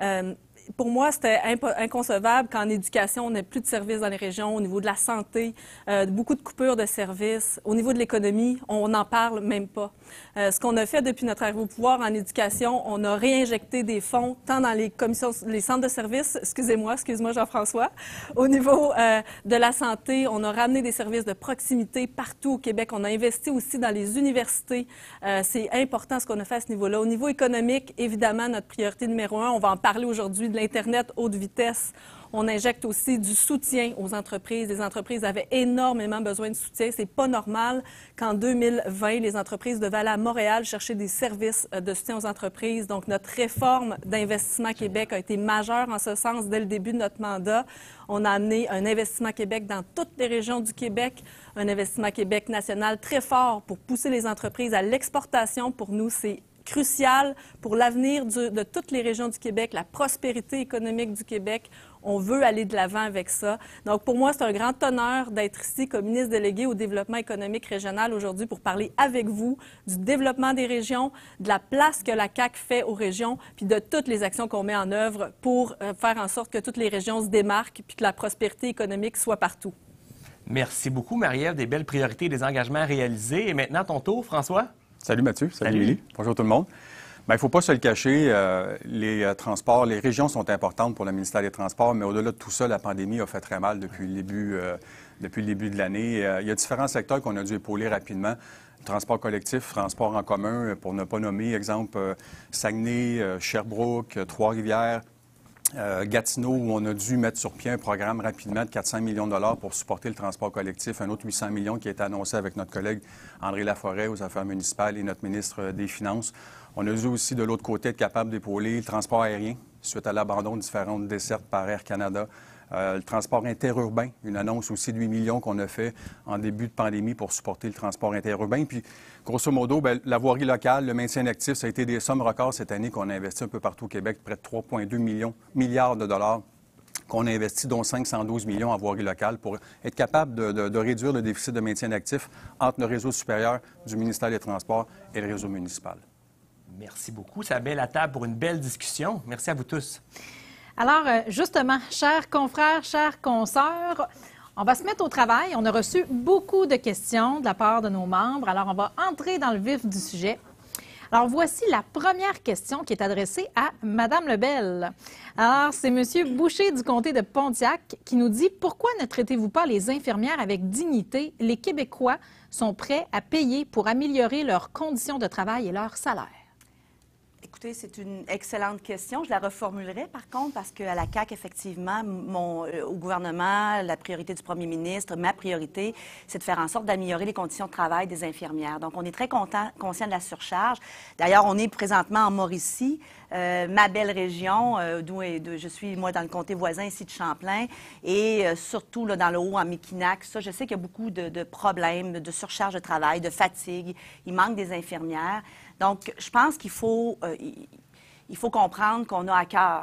Pour moi, c'était inconcevable qu'en éducation, on n'ait plus de services dans les régions, au niveau de la santé, beaucoup de coupures de services. Au niveau de l'économie, on n'en parle même pas. Ce qu'on a fait depuis notre arrivée au pouvoir en éducation, on a réinjecté des fonds tant dans les commissions, les centres de services, excuse-moi Jean-François. Au niveau de la santé, on a ramené des services de proximité partout au Québec. On a investi aussi dans les universités. C'est important ce qu'on a fait à ce niveau-là. Au niveau économique, évidemment, notre priorité numéro 1, on va en parler aujourd'hui, de l'Internet haute vitesse. On injecte aussi du soutien aux entreprises. Les entreprises avaient énormément besoin de soutien. C'est pas normal qu'en 2020, les entreprises devaient aller à Montréal chercher des services de soutien aux entreprises. Donc, notre réforme d'Investissement Québec a été majeure en ce sens dès le début de notre mandat. On a amené un Investissement Québec dans toutes les régions du Québec, un Investissement Québec national très fort pour pousser les entreprises à l'exportation. Pour nous, c'est crucial pour l'avenir de toutes les régions du Québec, la prospérité économique du Québec. On veut aller de l'avant avec ça. Donc, pour moi, c'est un grand honneur d'être ici comme ministre délégué au développement économique régional aujourd'hui pour parler avec vous du développement des régions, de la place que la CAQ fait aux régions, puis de toutes les actions qu'on met en œuvre pour faire en sorte que toutes les régions se démarquent puis que la prospérité économique soit partout. Merci beaucoup, Marie-Ève, des belles priorités et des engagements réalisés. Et maintenant, ton tour, François? Salut Mathieu, salut Émilie. Bonjour tout le monde. Bien, il ne faut pas se le cacher, les transports, les régions sont importantes pour le ministère des Transports, mais au-delà de tout ça, la pandémie a fait très mal depuis le début de l'année. Il y a différents secteurs qu'on a dû épauler rapidement. Transport collectif, transport en commun, pour ne pas nommer, exemple, Saguenay, Sherbrooke, Trois-Rivières, Gatineau, où on a dû mettre sur pied un programme rapidement de 400 millions de dollars pour supporter le transport collectif, un autre 800 millions qui a été annoncé avec notre collègue André Laforêt aux Affaires municipales et notre ministre des Finances. On a dû aussi, de l'autre côté, être capable d'épauler le transport aérien suite à l'abandon de différentes dessertes par Air Canada. Le transport interurbain, une annonce aussi de 8 millions qu'on a fait en début de pandémie pour supporter le transport interurbain. Puis, grosso modo, bien, la voirie locale, le maintien actif, ça a été des sommes records cette année qu'on a investi un peu partout au Québec, près de 3,2 milliards de dollars qu'on a investi, dont 512 millions en voirie locale pour être capable de réduire le déficit de maintien actif entre le réseau supérieur du ministère des Transports et le réseau municipal. Merci beaucoup. Ça met la table pour une belle discussion. Merci à vous tous. Alors, justement, chers confrères, chères consoeurs, on va se mettre au travail. On a reçu beaucoup de questions de la part de nos membres. Alors, on va entrer dans le vif du sujet. Alors, voici la première question qui est adressée à Mme Lebel. Alors, c'est M. Boucher du comté de Pontiac qui nous dit « Pourquoi ne traitez-vous pas les infirmières avec dignité? Les Québécois sont prêts à payer pour améliorer leurs conditions de travail et leur salaire. » Écoutez, c'est une excellente question. Je la reformulerai, par contre, parce qu'à la CAQ, effectivement, au gouvernement, la priorité du premier ministre, ma priorité, c'est de faire en sorte d'améliorer les conditions de travail des infirmières. Donc, on est très conscient de la surcharge. D'ailleurs, on est présentement en Mauricie, ma belle région, d'où je suis, moi, dans le comté voisin ici de Champlain, et surtout là, dans le haut, en Mekinac. Ça, je sais qu'il y a beaucoup de problèmes, de surcharge de travail, de fatigue. Il manque des infirmières. Donc, je pense qu'il faut il faut comprendre qu'on a à cœur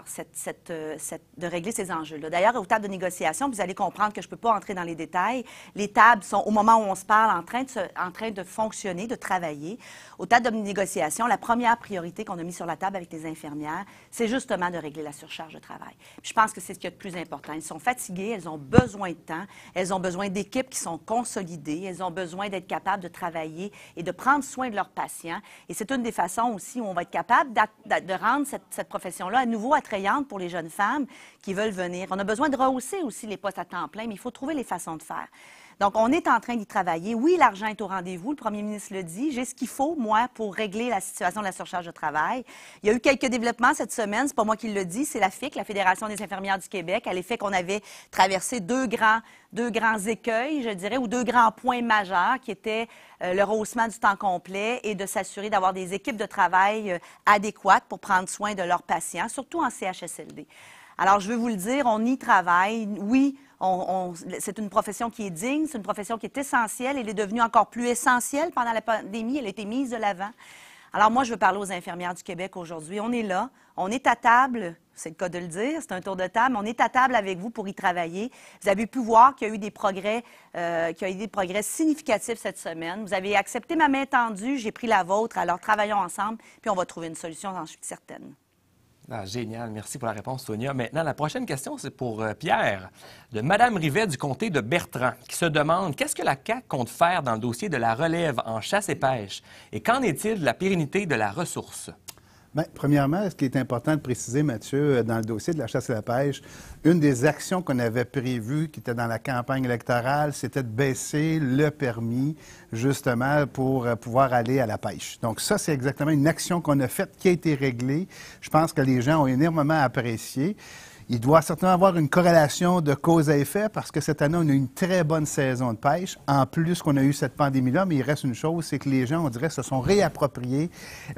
de régler ces enjeux-là. D'ailleurs, aux tables de négociation, vous allez comprendre que je ne peux pas entrer dans les détails. Les tables sont, au moment où on se parle, en train de fonctionner, de travailler. Aux tables de négociation, la première priorité qu'on a mise sur la table avec les infirmières, c'est justement de régler la surcharge de travail. Puis je pense que c'est ce qu'il y a de plus important. Elles sont fatiguées, elles ont besoin de temps, elles ont besoin d'équipes qui sont consolidées, elles ont besoin d'être capables de travailler et de prendre soin de leurs patients. Et c'est une des façons aussi où on va être capable de rendre cette profession-là à nouveau attrayante pour les jeunes femmes qui veulent venir. On a besoin de rehausser aussi les postes à temps plein, mais il faut trouver les façons de faire. Donc, on est en train d'y travailler. Oui, l'argent est au rendez-vous, le premier ministre le dit. J'ai ce qu'il faut, moi, pour régler la situation de la surcharge de travail. Il y a eu quelques développements cette semaine, c'est pas moi qui le dis, c'est la FIC, la Fédération des infirmières du Québec, à l'effet qu'on avait traversé deux grands écueils, je dirais, ou deux grands points majeurs qui étaient le rehaussement du temps complet et de s'assurer d'avoir des équipes de travail adéquates pour prendre soin de leurs patients, surtout en CHSLD. Alors, je veux vous le dire, on y travaille. Oui, c'est une profession qui est digne, c'est une profession qui est essentielle. Elle est devenue encore plus essentielle pendant la pandémie. Elle a été mise de l'avant. Alors, moi, je veux parler aux infirmières du Québec aujourd'hui. On est là, on est à table, c'est le cas de le dire, c'est un tour de table, mais on est à table avec vous pour y travailler. Vous avez pu voir qu'il y a eu des progrès, significatifs cette semaine. Vous avez accepté ma main tendue, j'ai pris la vôtre, alors travaillons ensemble, puis on va trouver une solution, j'en suis certaine. Ah, génial. Merci pour la réponse, Sonia. Maintenant, la prochaine question, c'est pour Pierre, de Mme Rivet du comté de Bertrand, qui se demande qu'est-ce que la CAQ compte faire dans le dossier de la relève en chasse et pêche et qu'en est-il de la pérennité de la ressource? Bien, premièrement, ce qui est important de préciser, Mathieu, dans le dossier de la chasse et la pêche, une des actions qu'on avait prévues, qui était dans la campagne électorale, c'était de baisser le permis, justement, pour pouvoir aller à la pêche. Donc ça, c'est exactement une action qu'on a faite, qui a été réglée. Je pense que les gens ont énormément apprécié. Il doit certainement avoir une corrélation de cause à effet parce que cette année, on a eu une très bonne saison de pêche, en plus qu'on a eu cette pandémie-là. Mais il reste une chose, c'est que les gens, on dirait, se sont réappropriés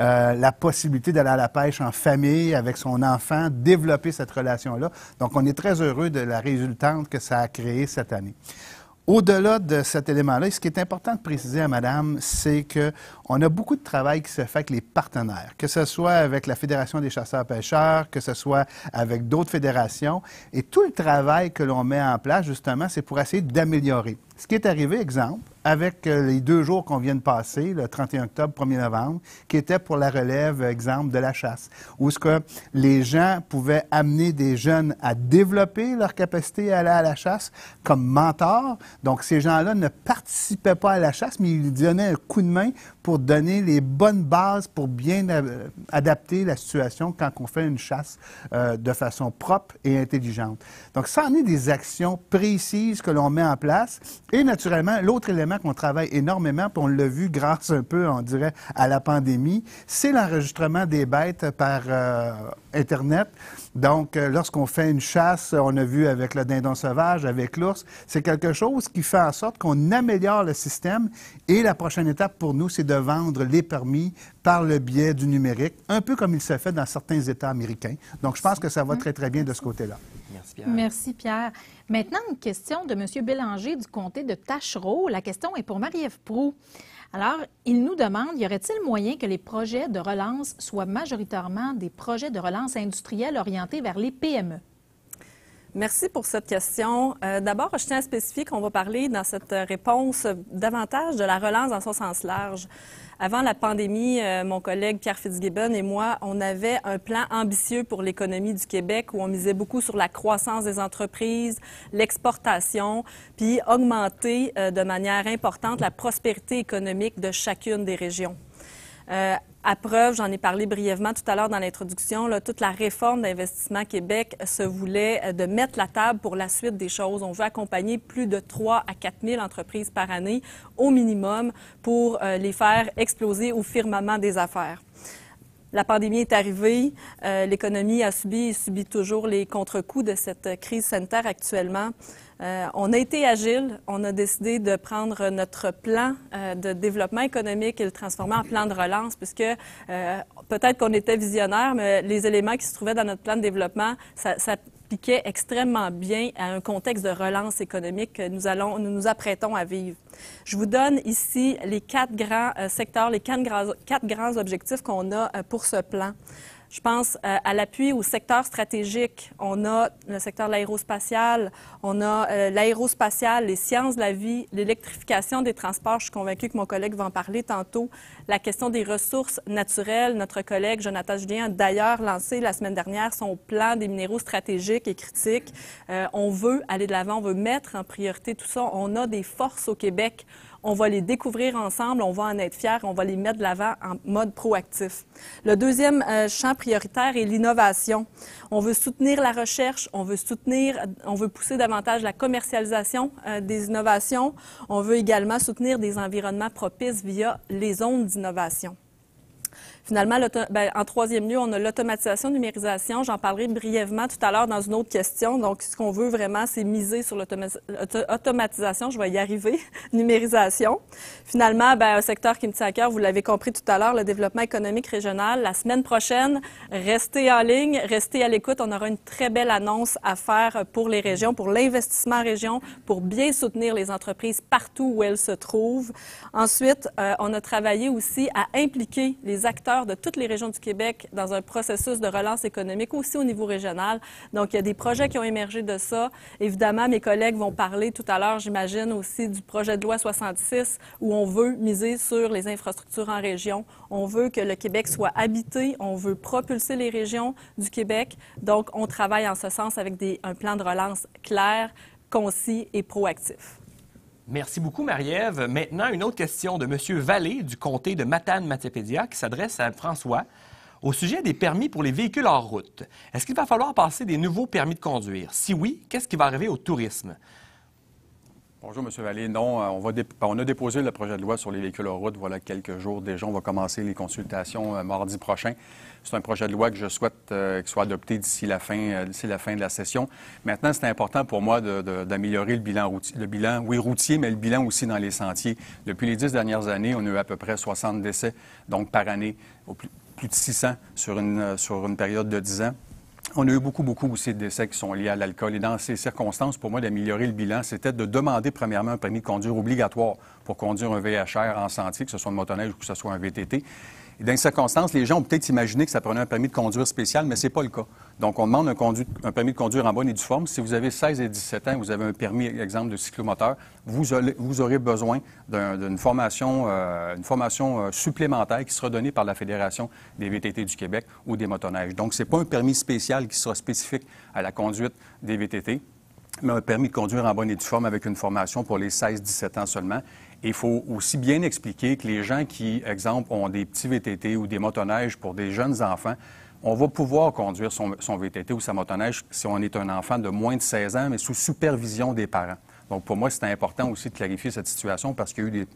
la possibilité d'aller à la pêche en famille, avec son enfant, développer cette relation-là. Donc, on est très heureux de la résultante que ça a créée cette année. Au-delà de cet élément-là, ce qui est important de préciser à madame, c'est qu'on a beaucoup de travail qui se fait avec les partenaires, que ce soit avec la Fédération des chasseurs-pêcheurs, que ce soit avec d'autres fédérations. Et tout le travail que l'on met en place, justement, c'est pour essayer d'améliorer. Ce qui est arrivé, exemple, avec les 2 jours qu'on vient de passer, le 31 octobre, 1er novembre, qui était pour la relève, exemple, de la chasse, où ce que les gens pouvaient amener des jeunes à développer leur capacité à aller à la chasse comme mentors. Donc, ces gens-là ne participaient pas à la chasse, mais ils donnaient un coup de main pour donner les bonnes bases pour bien adapter la situation quand on fait une chasse de façon propre et intelligente. Donc, ça en est des actions précises que l'on met en place. Et naturellement, l'autre élément qu'on travaille énormément, puis on l'a vu grâce un peu, on dirait, à la pandémie, c'est l'enregistrement des bêtes par Internet. Donc, lorsqu'on fait une chasse, on a vu avec le dindon sauvage, avec l'ours, c'est quelque chose qui fait en sorte qu'on améliore le système. Et la prochaine étape pour nous, c'est de vendre les permis par le biais du numérique, un peu comme il se fait dans certains États américains. Donc, je pense que ça va très, très bien de ce côté-là. Merci, Pierre. Merci, Pierre. Maintenant, une question de M. Bélanger du comté de Taschereau. La question est pour Marie-Ève Proulx. Alors, il nous demande, y aurait-il moyen que les projets de relance soient majoritairement des projets de relance industrielle orientés vers les PME? Merci pour cette question. D'abord, je tiens à spécifier qu'on va parler dans cette réponse davantage de la relance dans son sens large. Avant la pandémie, mon collègue Pierre Fitzgibbon et moi, on avait un plan ambitieux pour l'économie du Québec où on misait beaucoup sur la croissance des entreprises, l'exportation, puis augmenter de manière importante la prospérité économique de chacune des régions. À preuve, j'en ai parlé brièvement tout à l'heure dans l'introduction, toute la réforme d'Investissement Québec se voulait de mettre la table pour la suite des choses. On veut accompagner plus de 3 à 4 000 entreprises par année au minimum pour les faire exploser au firmament des affaires. La pandémie est arrivée, l'économie a subi et subit toujours les contre-coups de cette crise sanitaire actuellement. On a été agile, on a décidé de prendre notre plan de développement économique et le transformer en plan de relance, puisque peut-être qu'on était visionnaire, mais les éléments qui se trouvaient dans notre plan de développement, ça s'appliquait extrêmement bien à un contexte de relance économique que nous nous apprêtons à vivre. Je vous donne ici les 4 grands secteurs, les 4 grands objectifs qu'on a pour ce plan. Je pense à l'appui au secteur stratégique. On a le secteur de l'aérospatial, on a l'aérospatial, les sciences de la vie, l'électrification des transports. Je suis convaincue que mon collègue va en parler tantôt. La question des ressources naturelles. Notre collègue Jonathan Julien a d'ailleurs lancé la semaine dernière son plan des minéraux stratégiques et critiques. On veut aller de l'avant, on veut mettre en priorité tout ça. On a des forces au Québec. On va les découvrir ensemble, on va en être fiers, on va les mettre de l'avant en mode proactif. Le deuxième champ prioritaire est l'innovation. On veut soutenir la recherche, on veut pousser davantage la commercialisation des innovations. On veut également soutenir des environnements propices via les zones d'innovation. Finalement, en troisième lieu, on a l'automatisation, numérisation. J'en parlerai brièvement tout à l'heure dans une autre question. Donc, ce qu'on veut vraiment, c'est miser sur l'automatisation. Je vais y arriver. Numérisation. Finalement, un secteur qui me tient à cœur, vous l'avez compris tout à l'heure, le développement économique régional. La semaine prochaine, restez en ligne, restez à l'écoute. On aura une très belle annonce à faire pour les régions, pour l'investissement en région, pour bien soutenir les entreprises partout où elles se trouvent. Ensuite, on a travaillé aussi à impliquer les acteurs de toutes les régions du Québec dans un processus de relance économique aussi au niveau régional. Donc, il y a des projets qui ont émergé de ça. Évidemment, mes collègues vont parler tout à l'heure, j'imagine, aussi du projet de loi 66 où on veut miser sur les infrastructures en région. On veut que le Québec soit habité. On veut propulser les régions du Québec. Donc, on travaille en ce sens avec un plan de relance clair, concis et proactif. Merci beaucoup, Marie-Ève. Maintenant, une autre question de M. Vallée du comté de Matane-Matapédia qui s'adresse à François au sujet des permis pour les véhicules hors route. Est-ce qu'il va falloir passer des nouveaux permis de conduire? Si oui, qu'est-ce qui va arriver au tourisme? Bonjour, M. Vallée. Non, on a déposé le projet de loi sur les véhicules hors route, voilà quelques jours déjà. On va commencer les consultations mardi prochain. C'est un projet de loi que je souhaite qu'il soit adopté d'ici la fin de la session. Maintenant, c'est important pour moi d'améliorer le bilan routier, mais le bilan aussi dans les sentiers. Depuis les 10 dernières années, on a eu à peu près 60 décès, donc par année, plus de 600 sur une période de 10 ans. On a eu beaucoup aussi de décès qui sont liés à l'alcool. Et dans ces circonstances, pour moi, d'améliorer le bilan, c'était de demander premièrement un permis de conduire obligatoire pour conduire un VHR en sentier, que ce soit un motoneige ou que ce soit un VTT. Et dans ces circonstances, les gens ont peut-être imaginé que ça prenait un permis de conduire spécial, mais ce n'est pas le cas. Donc, on demande un permis de conduire en bonne et due forme. Si vous avez 16 et 17 ans, vous avez un permis, exemple, de cyclomoteur, vous aurez besoin d'une formation, supplémentaire qui sera donnée par la Fédération des VTT du Québec ou des motoneiges. Donc, ce n'est pas un permis spécial qui sera spécifique à la conduite des VTT, mais un permis de conduire en bonne et due forme avec une formation pour les 16-17 ans seulement. Et il faut aussi bien expliquer que les gens qui, exemple, ont des petits VTT ou des motoneiges pour des jeunes enfants, on va pouvoir conduire son VTT ou sa motoneige si on est un enfant de moins de 16 ans, mais sous supervision des parents. Donc, pour moi, c'est important aussi de clarifier cette situation parce qu'il y a eu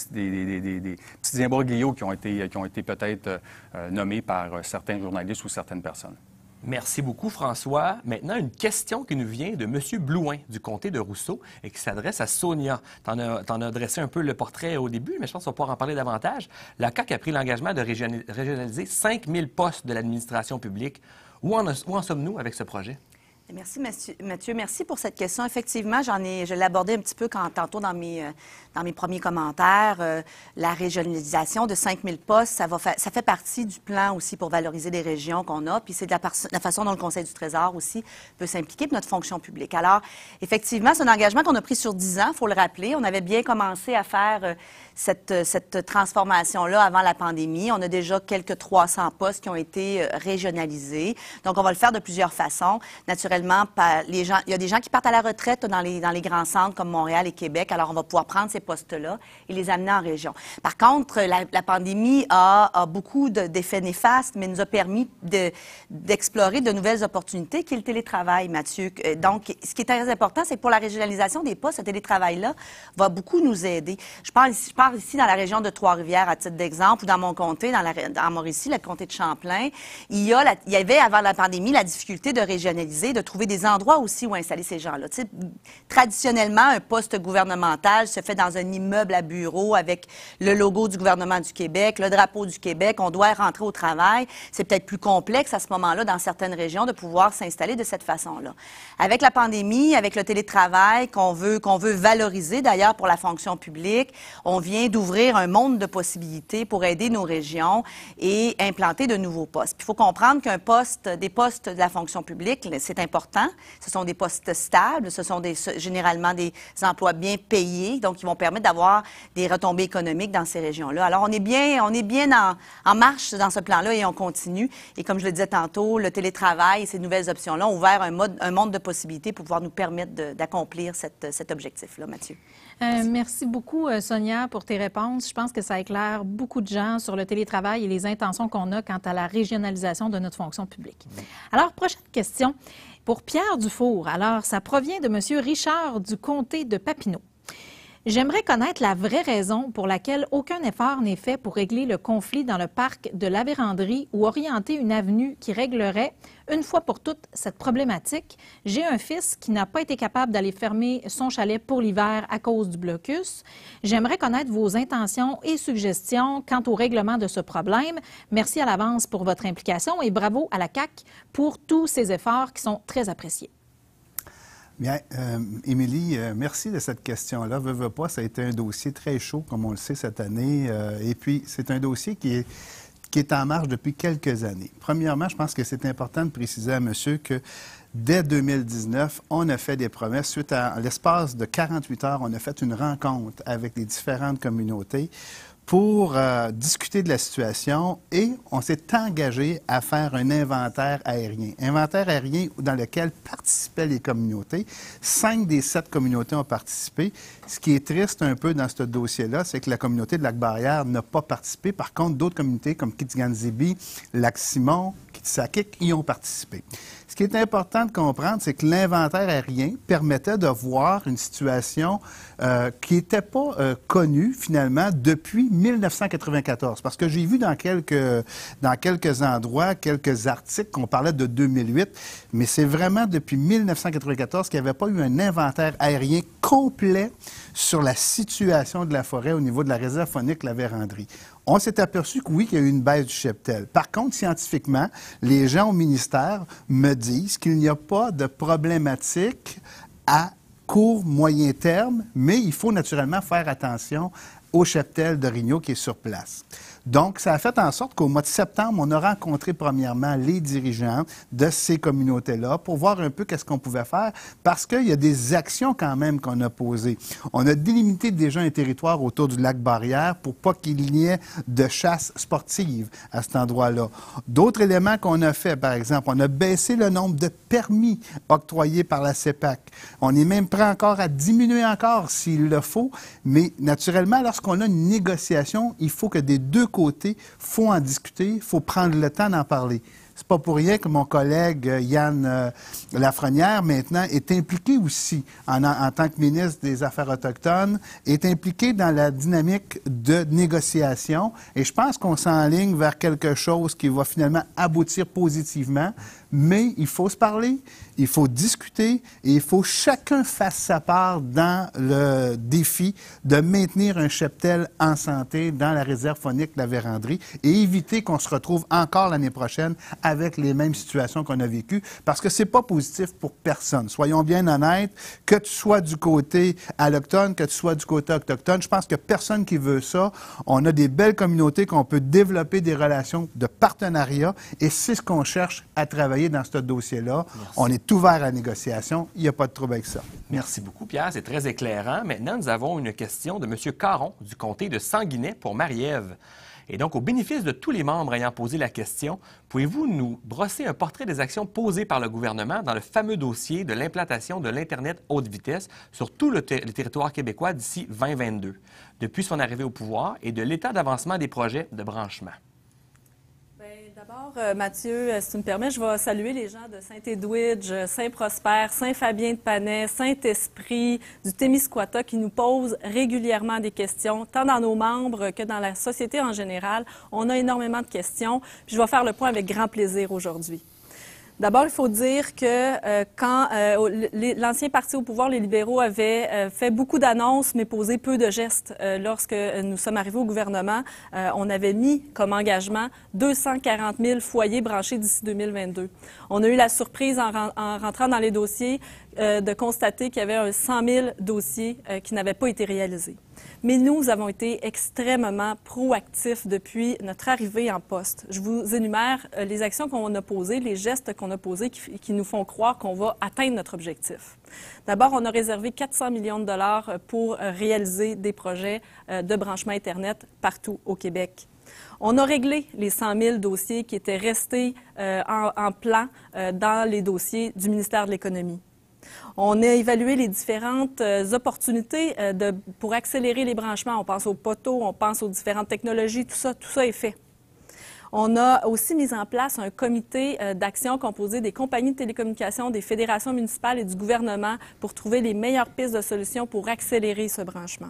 des petits imbroglios qui ont été peut-être nommés par certains journalistes ou certaines personnes. Merci beaucoup, François. Maintenant, une question qui nous vient de M. Blouin, du comté de Rousseau, et qui s'adresse à Sonia. T'en as dressé un peu le portrait au début, mais je pense qu'on va pouvoir en parler davantage. La CAQ a pris l'engagement de régionaliser 5000 postes de l'administration publique. Où en sommes-nous avec ce projet? Merci, Mathieu. Merci pour cette question. Effectivement, je l'ai abordé un petit peu tantôt dans mes premiers commentaires. La régionalisation de 5000 postes, ça fait partie du plan aussi pour valoriser les régions qu'on a. Puis c'est de la façon dont le Conseil du Trésor aussi peut s'impliquer pour notre fonction publique. Alors, effectivement, c'est un engagement qu'on a pris sur 10 ans, il faut le rappeler. On avait bien commencé à faire cette transformation-là avant la pandémie. On a déjà quelques 300 postes qui ont été régionalisés. Donc, on va le faire de plusieurs façons. Naturellement, il y a des gens qui partent à la retraite dans les grands centres comme Montréal et Québec. Alors, on va pouvoir prendre ces postes-là et les amener en région. Par contre, la pandémie a beaucoup d'effets néfastes, mais nous a permis d'explorer de nouvelles opportunités, qui est le télétravail, Mathieu. Donc, ce qui est très important, c'est que pour la régionalisation des postes, ce télétravail-là va beaucoup nous aider. Je parle ici dans la région de Trois-Rivières, à titre d'exemple, ou dans mon comté, dans Mauricie, le comté de Champlain. Il y avait, avant la pandémie, la difficulté de régionaliser, de trouver des endroits aussi où installer ces gens-là. Tu sais, traditionnellement, un poste gouvernemental se fait dans un immeuble à bureau avec le logo du gouvernement du Québec, le drapeau du Québec. On doit rentrer au travail. C'est peut-être plus complexe à ce moment-là dans certaines régions de pouvoir s'installer de cette façon-là. Avec la pandémie, avec le télétravail qu'on veut valoriser d'ailleurs pour la fonction publique, on vient d'ouvrir un monde de possibilités pour aider nos régions et implanter de nouveaux postes. Puis il faut comprendre des postes de la fonction publique, c'est important. Ce sont des postes stables, ce sont généralement des emplois bien payés, donc ils vont permettre d'avoir des retombées économiques dans ces régions-là. Alors on est bien en marche dans ce plan-là et on continue. Et comme je le disais tantôt, le télétravail et ces nouvelles options-là ont ouvert un monde de possibilités pour pouvoir nous permettre d'accomplir cet objectif-là, Mathieu. Merci beaucoup, Sonia, pour tes réponses. Je pense que ça éclaire beaucoup de gens sur le télétravail et les intentions qu'on a quant à la régionalisation de notre fonction publique. Alors, prochaine question pour Pierre Dufour. Alors, ça provient de M. Richard du comté de Papineau. J'aimerais connaître la vraie raison pour laquelle aucun effort n'est fait pour régler le conflit dans le parc de la Vérandrie ou orienter une avenue qui réglerait une fois pour toutes cette problématique. J'ai un fils qui n'a pas été capable d'aller fermer son chalet pour l'hiver à cause du blocus. J'aimerais connaître vos intentions et suggestions quant au règlement de ce problème. Merci à l'avance pour votre implication et bravo à la CAQ pour tous ces efforts qui sont très appréciés. Bien, Émilie, merci de cette question-là. Veux pas, ça a été un dossier très chaud, comme on le sait, cette année. Et puis, c'est un dossier qui est en marche depuis quelques années. Premièrement, je pense que c'est important de préciser à monsieur que dès 2019, on a fait des promesses. Suite à l'espace de 48 heures, on a fait une rencontre avec les différentes communautés pour discuter de la situation et on s'est engagé à faire un inventaire aérien. Inventaire aérien dans lequel participaient les communautés. 5 des 7 communautés ont participé. Ce qui est triste un peu dans ce dossier-là, c'est que la communauté de Lac-Barrière n'a pas participé. Par contre, d'autres communautés comme Kitigan-Zibi, Lac-Simon, Kitsakik y ont participé. Ce qui est important de comprendre, c'est que l'inventaire aérien permettait de voir une situation qui n'était pas connue, finalement, depuis 1994. Parce que j'ai vu dans quelques endroits, quelques articles qu'on parlait de 2008, mais c'est vraiment depuis 1994 qu'il n'y avait pas eu un inventaire aérien complet sur la situation de la forêt au niveau de la réserve faunique La Vérandrie. On s'est aperçu que oui, qu'il y a eu une baisse du cheptel. Par contre, scientifiquement, les gens au ministère me disent qu'il n'y a pas de problématique à court, moyen terme, mais il faut naturellement faire attention au cheptel d'orignaux qui est sur place. Donc, ça a fait en sorte qu'au mois de septembre, on a rencontré premièrement les dirigeants de ces communautés-là pour voir un peu qu'est-ce qu'on pouvait faire parce qu'il y a des actions quand même qu'on a posées. On a délimité déjà un territoire autour du lac Barrière pour pas qu'il y ait de chasse sportive à cet endroit-là. D'autres éléments qu'on a fait, par exemple, on a baissé le nombre de permis octroyés par la CEPAC. On est même prêt encore à diminuer encore s'il le faut, mais naturellement, lorsqu'on a une négociation, il faut que des deux côtés, il faut en discuter, il faut prendre le temps d'en parler. C'est pas pour rien que mon collègue Yann Lafrenière, maintenant, est impliqué aussi en tant que ministre des Affaires autochtones, est impliqué dans la dynamique de négociation. Et je pense qu'on s'enligne vers quelque chose qui va finalement aboutir positivement. Mais il faut se parler, il faut discuter et il faut chacun fasse sa part dans le défi de maintenir un cheptel en santé dans la réserve faunique de la Vérandrie et éviter qu'on se retrouve encore l'année prochaine avec les mêmes situations qu'on a vécues parce que c'est pas positif pour personne. Soyons bien honnêtes, que tu sois du côté allochtone, que tu sois du côté autochtone, je pense que personne qui veut ça. On a des belles communautés qu'on peut développer des relations de partenariat et c'est ce qu'on cherche à travailler dans ce dossier-là. Merci. On est ouvert à la négociation. Il n'y a pas de trouble avec ça. Merci beaucoup, Pierre. C'est très éclairant. Maintenant, nous avons une question de M. Caron du comté de Sanguinet pour Marie-Ève. Et donc, au bénéfice de tous les membres ayant posé la question, pouvez-vous nous brosser un portrait des actions posées par le gouvernement dans le fameux dossier de l'implantation de l'Internet haute vitesse sur tout le territoire québécois d'ici 2022, depuis son arrivée au pouvoir et de l'état d'avancement des projets de branchement? D'abord, Mathieu, si tu me permets, je vais saluer les gens de Saint-Édouidge, Saint-Prosper, Saint-Fabien-de-Panay, Saint-Esprit, du Témiscouata qui nous posent régulièrement des questions, tant dans nos membres que dans la société en général. On a énormément de questions, puis je vais faire le point avec grand plaisir aujourd'hui. D'abord, il faut dire que quand l'ancien parti au pouvoir, les libéraux, avaient fait beaucoup d'annonces, mais posé peu de gestes. Lorsque nous sommes arrivés au gouvernement, on avait mis comme engagement 240 000 foyers branchés d'ici 2022. On a eu la surprise en rentrant dans les dossiers de constater qu'il y avait 100 000 dossiers qui n'avaient pas été réalisés. Mais nous avons été extrêmement proactifs depuis notre arrivée en poste. Je vous énumère les actions qu'on a posées, les gestes qu'on a posés qui nous font croire qu'on va atteindre notre objectif. D'abord, on a réservé 400 millions de dollars pour réaliser des projets de branchement Internet partout au Québec. On a réglé les 100 000 dossiers qui étaient restés en plan dans les dossiers du ministère de l'Économie. On a évalué les différentes opportunités pour accélérer les branchements. On pense aux poteaux, on pense aux différentes technologies, tout ça est fait. On a aussi mis en place un comité d'action composé des compagnies de télécommunications, des fédérations municipales et du gouvernement pour trouver les meilleures pistes de solutions pour accélérer ce branchement.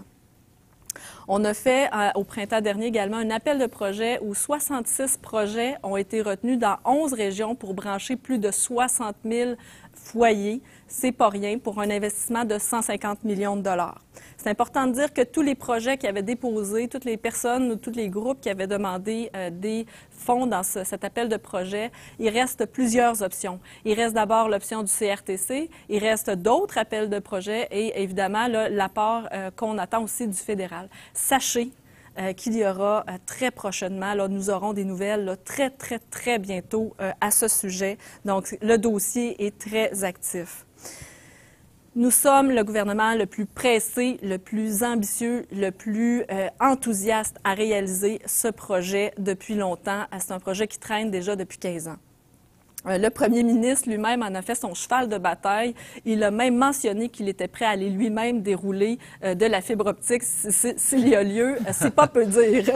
On a fait au printemps dernier également un appel de projet où 66 projets ont été retenus dans 11 régions pour brancher plus de 60 000 foyers. C'est pas rien pour un investissement de 150 millions de dollars. C'est important de dire que tous les projets qui avaient déposé, toutes les personnes ou tous les groupes qui avaient demandé des fonds dans cet appel de projet, il reste plusieurs options. Il reste d'abord l'option du CRTC, il reste d'autres appels de projet et évidemment l'apport qu'on attend aussi du fédéral. Sachez qu'il y aura très prochainement, nous aurons des nouvelles très bientôt à ce sujet. Donc, le dossier est très actif. Nous sommes le gouvernement le plus pressé, le plus ambitieux, le plus enthousiaste à réaliser ce projet depuis longtemps. C'est un projet qui traîne déjà depuis 15 ans. Le premier ministre lui-même en a fait son cheval de bataille. Il a même mentionné qu'il était prêt à aller lui-même dérouler de la fibre optique s'il y a lieu. C'est pas peu dire.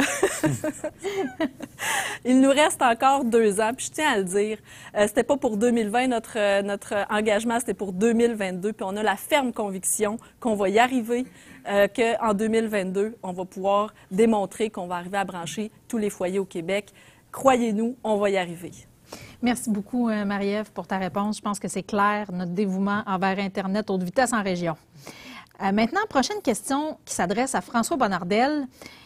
Il nous reste encore 2 ans, puis je tiens à le dire. C'était pas pour 2020 notre engagement, c'était pour 2022. Puis on a la ferme conviction qu'on va y arriver, qu'en 2022, on va pouvoir démontrer qu'on va arriver à brancher tous les foyers au Québec. Croyez-nous, on va y arriver. Merci beaucoup, Marie-Ève, pour ta réponse. Je pense que c'est clair, notre dévouement envers Internet haute vitesse en région. Maintenant, prochaine question qui s'adresse à François Bonnardel.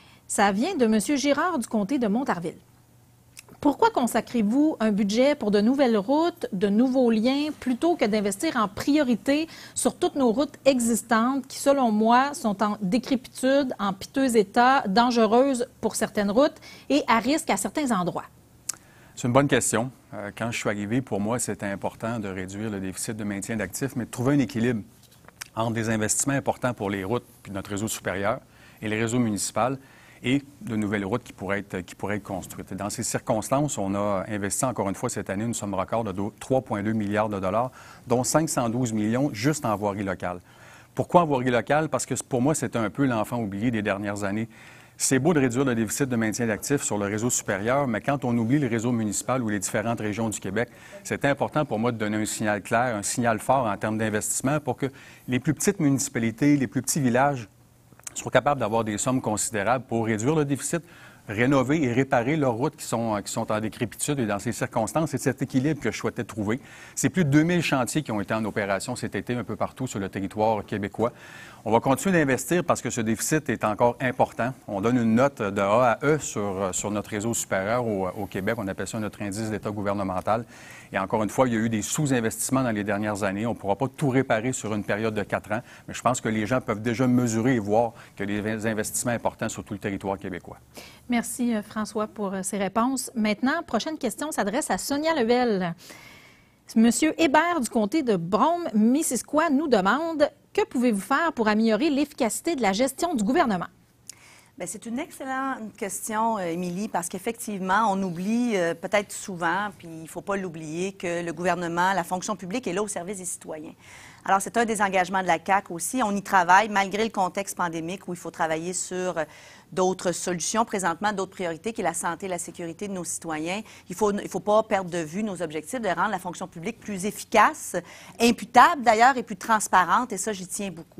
Ça vient de M. Girard du comté de Montarville. Pourquoi consacrez-vous un budget pour de nouvelles routes, de nouveaux liens, plutôt que d'investir en priorité sur toutes nos routes existantes qui, selon moi, sont en décrépitude, en piteux état, dangereuses pour certaines routes et à risque à certains endroits? C'est une bonne question. Quand je suis arrivé, pour moi, c'était important de réduire le déficit de maintien d'actifs, mais de trouver un équilibre entre des investissements importants pour les routes puis notre réseau supérieur et les réseaux municipaux et de nouvelles routes qui pourraient être construites. Et dans ces circonstances, on a investi encore une fois cette année une somme record de 3,2 milliards de dollars, dont 512 millions juste en voirie locale. Pourquoi en voirie locale? Parce que pour moi, c'était un peu l'enfant oublié des dernières années. C'est beau de réduire le déficit de maintien d'actifs sur le réseau supérieur, mais quand on oublie le réseau municipal ou les différentes régions du Québec, c'est important pour moi de donner un signal clair, un signal fort en termes d'investissement pour que les plus petites municipalités, les plus petits villages soient capables d'avoir des sommes considérables pour réduire le déficit, rénover et réparer leurs routes qui sont en décrépitude. Et dans ces circonstances, c'est cet équilibre que je souhaitais trouver. C'est plus de 2000 chantiers qui ont été en opération cet été un peu partout sur le territoire québécois. On va continuer d'investir parce que ce déficit est encore important. On donne une note de A à E sur notre réseau supérieur au Québec. On appelle ça notre indice d'état gouvernemental. Et encore une fois, il y a eu des sous-investissements dans les dernières années. On ne pourra pas tout réparer sur une période de 4 ans, mais je pense que les gens peuvent déjà mesurer et voir que les investissements importants sur tout le territoire québécois. Merci, François, pour ces réponses. Maintenant, prochaine question s'adresse à Sonia Lebel. Monsieur Hébert du comté de Brome-Missisquoi nous demande « Que pouvez-vous faire pour améliorer l'efficacité de la gestion du gouvernement? » Bien, c'est une excellente question, Émilie, parce qu'effectivement, on oublie peut-être souvent, puis il ne faut pas l'oublier, que le gouvernement, la fonction publique est là au service des citoyens. Alors, c'est un des engagements de la CAQ aussi. On y travaille, malgré le contexte pandémique où il faut travailler sur d'autres solutions, présentement d'autres priorités, qui est la santé et la sécurité de nos citoyens. Il faut pas perdre de vue nos objectifs de rendre la fonction publique plus efficace, imputable d'ailleurs, et plus transparente, et ça, j'y tiens beaucoup.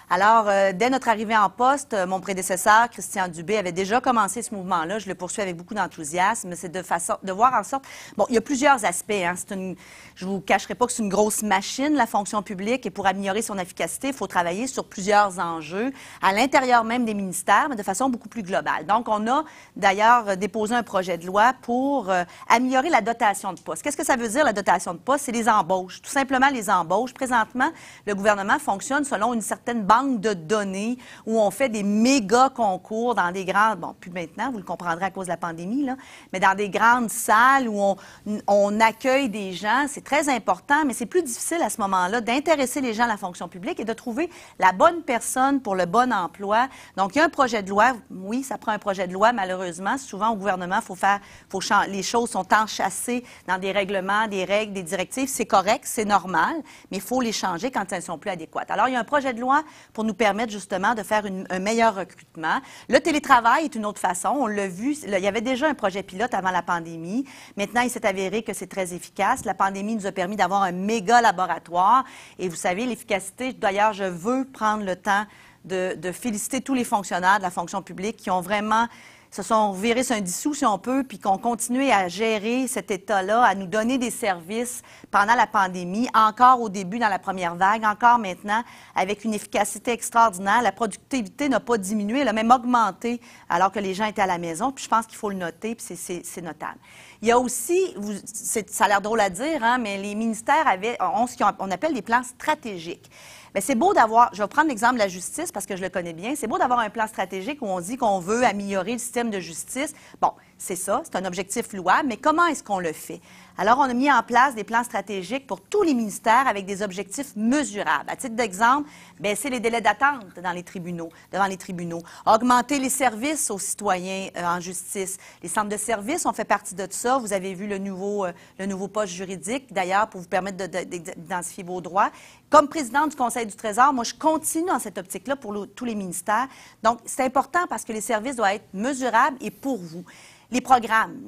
Alors, dès notre arrivée en poste, mon prédécesseur, Christian Dubé, avait déjà commencé ce mouvement-là. Je le poursuis avec beaucoup d'enthousiasme. C'est de voir en sorte... Bon, il y a plusieurs aspects. Hein. Je ne vous cacherai pas que c'est une grosse machine, la fonction publique, et pour améliorer son efficacité, il faut travailler sur plusieurs enjeux, à l'intérieur même des ministères, mais de façon beaucoup plus globale. Donc, on a d'ailleurs déposé un projet de loi pour améliorer la dotation de postes. Qu'est-ce que ça veut dire, la dotation de postes? C'est les embauches, tout simplement les embauches. Présentement, le gouvernement fonctionne selon une certaine banque de données où on fait des méga concours dans des grandes, bon, plus maintenant, vous le comprendrez à cause de la pandémie, là, mais dans des grandes salles où on accueille des gens. C'est très important, mais c'est plus difficile à ce moment-là d'intéresser les gens à la fonction publique et de trouver la bonne personne pour le bon emploi. Donc, il y a un projet de loi. Oui, ça prend un projet de loi, malheureusement. Souvent, au gouvernement, les choses sont enchâssées dans des règlements, des règles, des directives. C'est correct, c'est normal, mais il faut les changer quand elles ne sont plus adéquates. Alors, il y a un projet de loi pour nous permettre justement de faire un meilleur recrutement. Le télétravail est une autre façon. On l'a vu, il y avait déjà un projet pilote avant la pandémie. Maintenant, il s'est avéré que c'est très efficace. La pandémie nous a permis d'avoir un méga laboratoire. Et vous savez, l'efficacité, d'ailleurs, je veux prendre le temps de féliciter tous les fonctionnaires de la fonction publique qui ont vraiment se sont virés sur un dissous, si on peut, puis qui ont continué à gérer cet état-là, à nous donner des services pendant la pandémie, encore au début dans la première vague, encore maintenant, avec une efficacité extraordinaire. La productivité n'a pas diminué, elle a même augmenté alors que les gens étaient à la maison, puis je pense qu'il faut le noter, puis c'est notable. Il y a aussi, ça a l'air drôle à dire, hein, mais les ministères ont ce qu'on appelle des plans stratégiques. Bien, c'est beau d'avoir, je vais prendre l'exemple de la justice parce que je le connais bien, c'est beau d'avoir un plan stratégique où on dit qu'on veut améliorer le système de justice. Bon, c'est ça, c'est un objectif louable, mais comment est-ce qu'on le fait? Alors, on a mis en place des plans stratégiques pour tous les ministères avec des objectifs mesurables. À titre d'exemple, baisser les délais d'attente devant les tribunaux, augmenter les services aux citoyens en justice. Les centres de services ont fait partie de ça. Vous avez vu le nouveau poste juridique, d'ailleurs, pour vous permettre d'identifier vos droits. Comme présidente du Conseil du Trésor, moi, je continue dans cette optique-là pour tous les ministères. Donc, c'est important parce que les services doivent être mesurables et pour vous. Les programmes,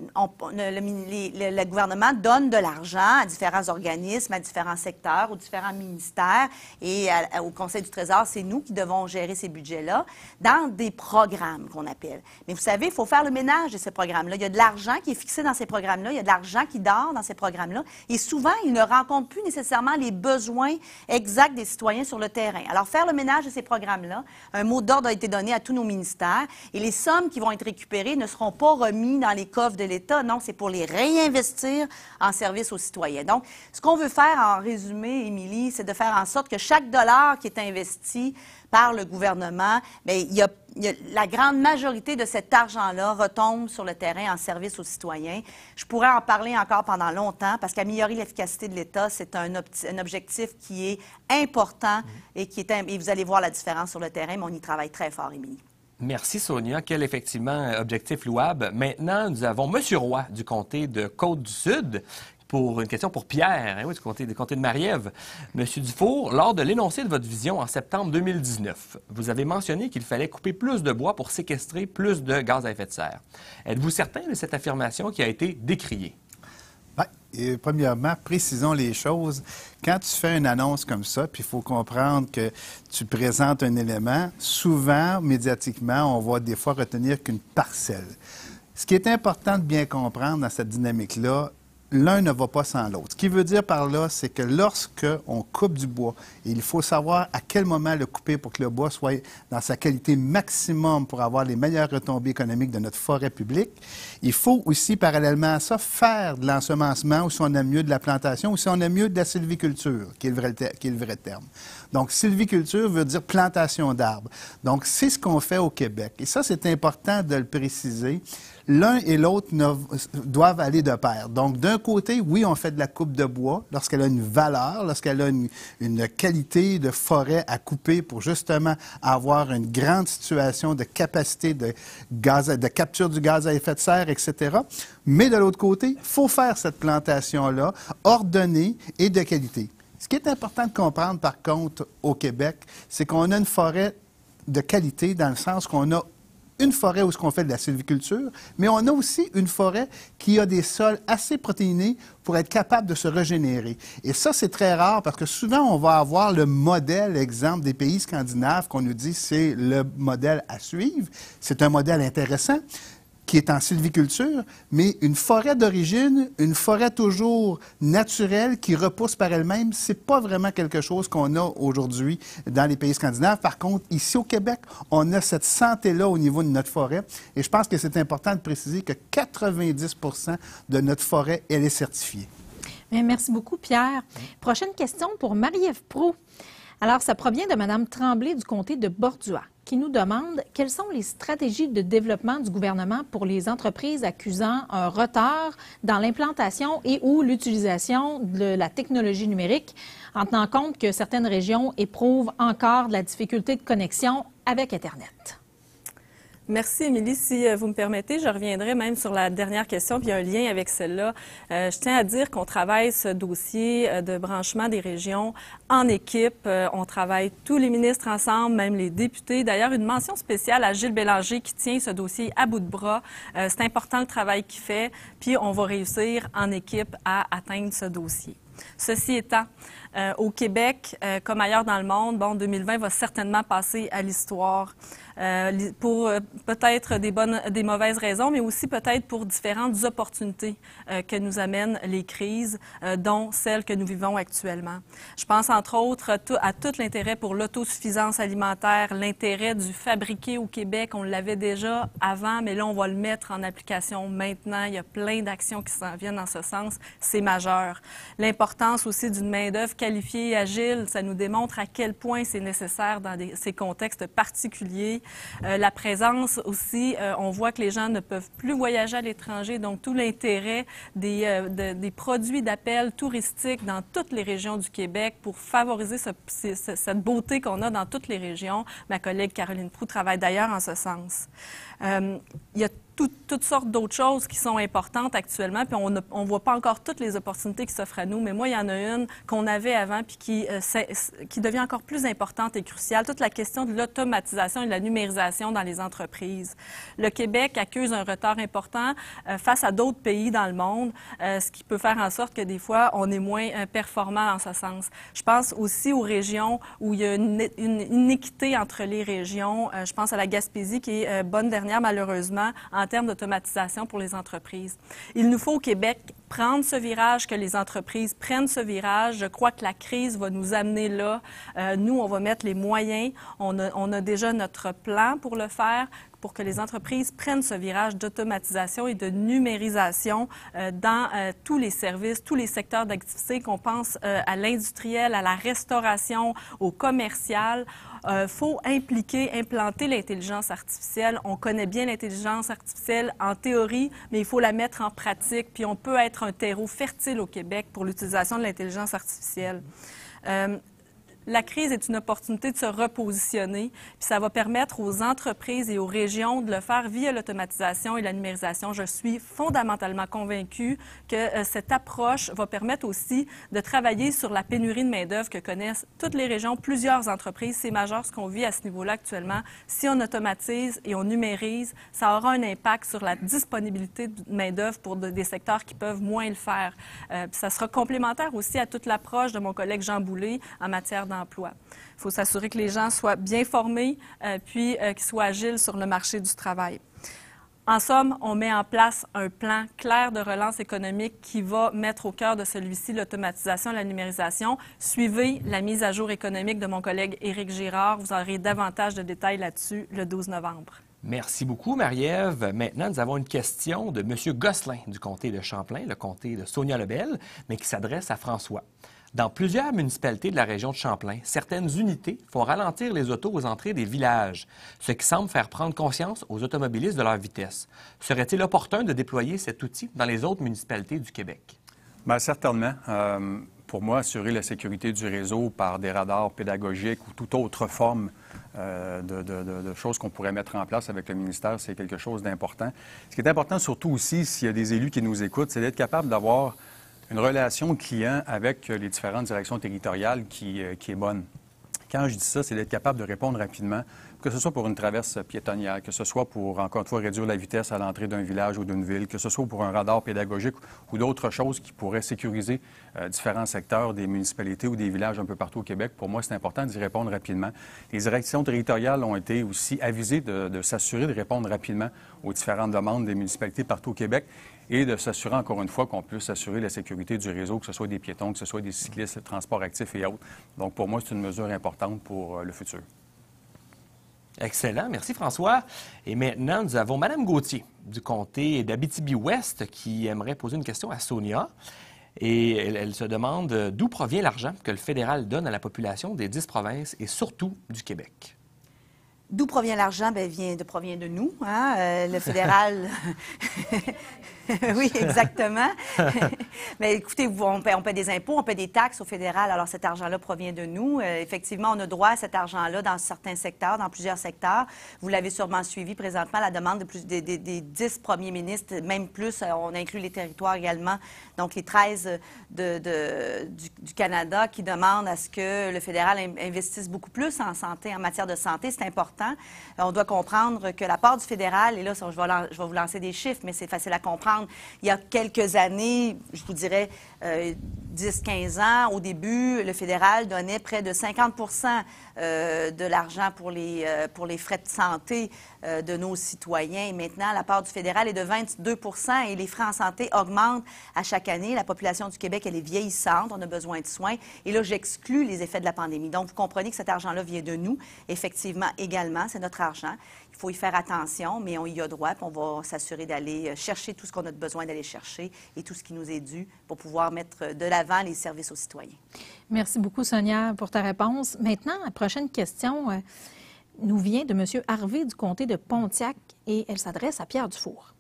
le gouvernement donne de l'argent à différents organismes, à différents secteurs, aux différents ministères et au Conseil du Trésor, c'est nous qui devons gérer ces budgets-là dans des programmes qu'on appelle. Mais vous savez, il faut faire le ménage de ces programmes-là. Il y a de l'argent qui est fixé dans ces programmes-là, il y a de l'argent qui dort dans ces programmes-là et souvent, ils ne rencontrent plus nécessairement les besoins exacts des citoyens sur le terrain. Alors, faire le ménage de ces programmes-là, un mot d'ordre a été donné à tous nos ministères et les sommes qui vont être récupérées ne seront pas remises dans les coffres de l'État. Non, c'est pour les réinvestir en service aux citoyens. Donc, ce qu'on veut faire en résumé, Émilie, c'est de faire en sorte que chaque dollar qui est investi par le gouvernement, bien, la grande majorité de cet argent-là retombe sur le terrain en service aux citoyens. Je pourrais en parler encore pendant longtemps parce qu'améliorer l'efficacité de l'État, c'est un objectif qui est important et vous allez voir la différence sur le terrain, mais on y travaille très fort, Émilie. Merci, Sonia. Quel, effectivement, objectif louable. Maintenant, nous avons M. Roy du comté de Côte-du-Sud pour une question pour Pierre, hein, oui, du comté de Marie-Ève. M. Dufour, lors de l'énoncé de votre vision en septembre 2019, vous avez mentionné qu'il fallait couper plus de bois pour séquestrer plus de gaz à effet de serre. Êtes-vous certain de cette affirmation qui a été décriée? Et premièrement, précisons les choses. Quand tu fais une annonce comme ça, puis il faut comprendre que tu présentes un élément, souvent, médiatiquement, on va des fois retenir qu'une parcelle. Ce qui est important de bien comprendre dans cette dynamique-là, l'un ne va pas sans l'autre. Ce qui veut dire par là, c'est que lorsque on coupe du bois, il faut savoir à quel moment le couper pour que le bois soit dans sa qualité maximum pour avoir les meilleures retombées économiques de notre forêt publique. Il faut aussi, parallèlement à ça, faire de l'ensemencement ou si on aime mieux de la plantation ou si on aime mieux de la sylviculture, qui est le vrai terme. Donc, sylviculture veut dire plantation d'arbres. Donc, c'est ce qu'on fait au Québec. Et ça, c'est important de le préciser. L'un et l'autre doivent aller de pair. Donc, d'un côté, oui, on fait de la coupe de bois lorsqu'elle a une valeur, lorsqu'elle a une qualité de forêt à couper pour justement avoir une grande situation de capacité de capture du gaz à effet de serre, etc. Mais de l'autre côté, il faut faire cette plantation-là ordonnée et de qualité. Ce qui est important de comprendre, par contre, au Québec, c'est qu'on a une forêt de qualité dans le sens qu'on a une forêt où on fait de la sylviculture, mais on a aussi une forêt qui a des sols assez protéinés pour être capable de se régénérer. Et ça, c'est très rare parce que souvent, on va avoir le modèle, exemple, des pays scandinaves qu'on nous dit c'est le modèle à suivre. C'est un modèle intéressant qui est en sylviculture, mais une forêt d'origine, une forêt toujours naturelle qui repousse par elle-même, c'est pas vraiment quelque chose qu'on a aujourd'hui dans les pays scandinaves. Par contre, ici au Québec, on a cette santé-là au niveau de notre forêt et je pense que c'est important de préciser que 90% de notre forêt, elle est certifiée. Bien, merci beaucoup, Pierre. Prochaine question pour Marie-Ève Proulx. Alors, ça provient de Mme Tremblay du comté de Bordua, qui nous demande quelles sont les stratégies de développement du gouvernement pour les entreprises accusant un retard dans l'implantation et ou l'utilisation de la technologie numérique, en tenant compte que certaines régions éprouvent encore de la difficulté de connexion avec Internet. Merci, Émilie. Si vous me permettez, je reviendrai même sur la dernière question, puis il y a un lien avec celle-là. Je tiens à dire qu'on travaille ce dossier de branchement des régions en équipe. On travaille tous les ministres ensemble, même les députés. D'ailleurs, une mention spéciale à Gilles Bélanger qui tient ce dossier à bout de bras. C'est important le travail qu'il fait, puis on va réussir en équipe à atteindre ce dossier. Ceci étant, au Québec, comme ailleurs dans le monde, 2020 va certainement passer à l'histoire. Pour peut-être des mauvaises raisons, mais aussi peut-être pour différentes opportunités que nous amènent les crises, dont celles que nous vivons actuellement. Je pense entre autres à tout l'intérêt pour l'autosuffisance alimentaire, l'intérêt du fabriqué au Québec. On l'avait déjà avant, mais là, on va le mettre en application maintenant. Il y a plein d'actions qui s'en viennent dans ce sens. C'est majeur. L'importance aussi d'une main-d'œuvre qualifiée et agile, ça nous démontre à quel point c'est nécessaire dans ces contextes particuliers. La présence aussi, on voit que les gens ne peuvent plus voyager à l'étranger, donc tout l'intérêt des produits d'appel touristique dans toutes les régions du Québec pour favoriser cette beauté qu'on a dans toutes les régions. Ma collègue Caroline Proulx travaille d'ailleurs en ce sens. Il y a toutes sortes d'autres choses qui sont importantes actuellement, puis on ne voit pas encore toutes les opportunités qui s'offrent à nous, mais moi, il y en a une qu'on avait avant puis qui devient encore plus importante et cruciale, toute la question de l'automatisation et de la numérisation dans les entreprises. Le Québec accuse un retard important face à d'autres pays dans le monde, ce qui peut faire en sorte que des fois, on est moins performant en ce sens. Je pense aussi aux régions où il y a une inéquité entre les régions. Je pense à la Gaspésie qui est bonne dernière, malheureusement, en termes d'automatisation pour les entreprises. Il nous faut au Québec prendre ce virage, que les entreprises prennent ce virage. Je crois que la crise va nous amener là. Nous, on va mettre les moyens. On a déjà notre plan pour le faire, pour que les entreprises prennent ce virage d'automatisation et de numérisation dans tous les services, tous les secteurs d'activité, qu'on pense à l'industriel, à la restauration, au commercial. Faut implanter l'intelligence artificielle. On connaît bien l'intelligence artificielle en théorie, mais il faut la mettre en pratique. Puis on peut être un terreau fertile au Québec pour l'utilisation de l'intelligence artificielle. La crise est une opportunité de se repositionner, puis ça va permettre aux entreprises et aux régions de le faire via l'automatisation et la numérisation. Je suis fondamentalement convaincue que cette approche va permettre aussi de travailler sur la pénurie de main-d'œuvre que connaissent toutes les régions, plusieurs entreprises. C'est majeur ce qu'on vit à ce niveau-là actuellement. Si on automatise et on numérise, ça aura un impact sur la disponibilité de main-d'œuvre pour des secteurs qui peuvent moins le faire. Ça sera complémentaire aussi à toute l'approche de mon collègue Jean Boulet en matière d'emploi. Il faut s'assurer que les gens soient bien formés puis qu'ils soient agiles sur le marché du travail. En somme, on met en place un plan clair de relance économique qui va mettre au cœur de celui-ci l'automatisation et la numérisation. Suivez la mise à jour économique de mon collègue Éric Girard. Vous aurez davantage de détails là-dessus le 12 novembre. Merci beaucoup, Marie-Ève. Maintenant, nous avons une question de M. Gosselin du comté de Champlain, le comté de Sonia-Lebel, mais qui s'adresse à François. Dans plusieurs municipalités de la région de Champlain, certaines unités font ralentir les autos aux entrées des villages, ce qui semble faire prendre conscience aux automobilistes de leur vitesse. Serait-il opportun de déployer cet outil dans les autres municipalités du Québec? Bien, certainement. Pour moi, assurer la sécurité du réseau par des radars pédagogiques ou toute autre forme de choses qu'on pourrait mettre en place avec le ministère, c'est quelque chose d'important. Ce qui est important surtout aussi, s'il y a des élus qui nous écoutent, c'est d'être capable d'avoir une relation client avec les différentes directions territoriales qui est bonne. Quand je dis ça, c'est d'être capable de répondre rapidement que ce soit pour une traverse piétonnière, que ce soit pour, encore une fois, réduire la vitesse à l'entrée d'un village ou d'une ville, que ce soit pour un radar pédagogique ou d'autres choses qui pourraient sécuriser différents secteurs des municipalités ou des villages un peu partout au Québec. Pour moi, c'est important d'y répondre rapidement. Les directions territoriales ont été aussi avisées de s'assurer de répondre rapidement aux différentes demandes des municipalités partout au Québec et de s'assurer, encore une fois, qu'on puisse assurer la sécurité du réseau, que ce soit des piétons, que ce soit des cyclistes, le transport actif et autres. Donc, pour moi, c'est une mesure importante pour le futur. Excellent. Merci, François. Et maintenant, nous avons Mme Gauthier du comté d'Abitibi-Ouest qui aimerait poser une question à Sonia. Et elle se demande d'où provient l'argent que le fédéral donne à la population des 10 provinces et surtout du Québec. D'où provient l'argent? Bien, provient de nous. Hein? Le fédéral... Oui, exactement. Mais écoutez, on paie des impôts, on paie des taxes au fédéral, alors cet argent-là provient de nous. Effectivement, on a droit à cet argent-là dans certains secteurs, dans plusieurs secteurs. Vous l'avez sûrement suivi présentement, la demande des 10 premiers ministres, même plus. On inclut les territoires également, donc les 13 du Canada qui demandent à ce que le fédéral investisse beaucoup plus en santé, en matière de santé. C'est important. On doit comprendre que la part du fédéral, et là, je vais vous lancer des chiffres, mais c'est facile à comprendre. Il y a quelques années, je vous dirais 10-15 ans, au début, le fédéral donnait près de 50 de l'argent pour les frais de santé de nos citoyens. Et maintenant, la part du fédéral est de 22 et les frais en santé augmentent à chaque année. La population du Québec, elle est vieillissante, on a besoin de soins. Et là, j'exclus les effets de la pandémie. Donc, vous comprenez que cet argent-là vient de nous, effectivement, également. C'est notre argent. Il faut y faire attention, mais on y a droit, puis on va s'assurer d'aller chercher tout ce qu'on a besoin d'aller chercher et tout ce qui nous est dû pour pouvoir mettre de l'avant les services aux citoyens. Merci beaucoup, Sonia, pour ta réponse. Maintenant, la prochaine question nous vient de M. Harvey du comté de Pontiac et elle s'adresse à Pierre Dufour.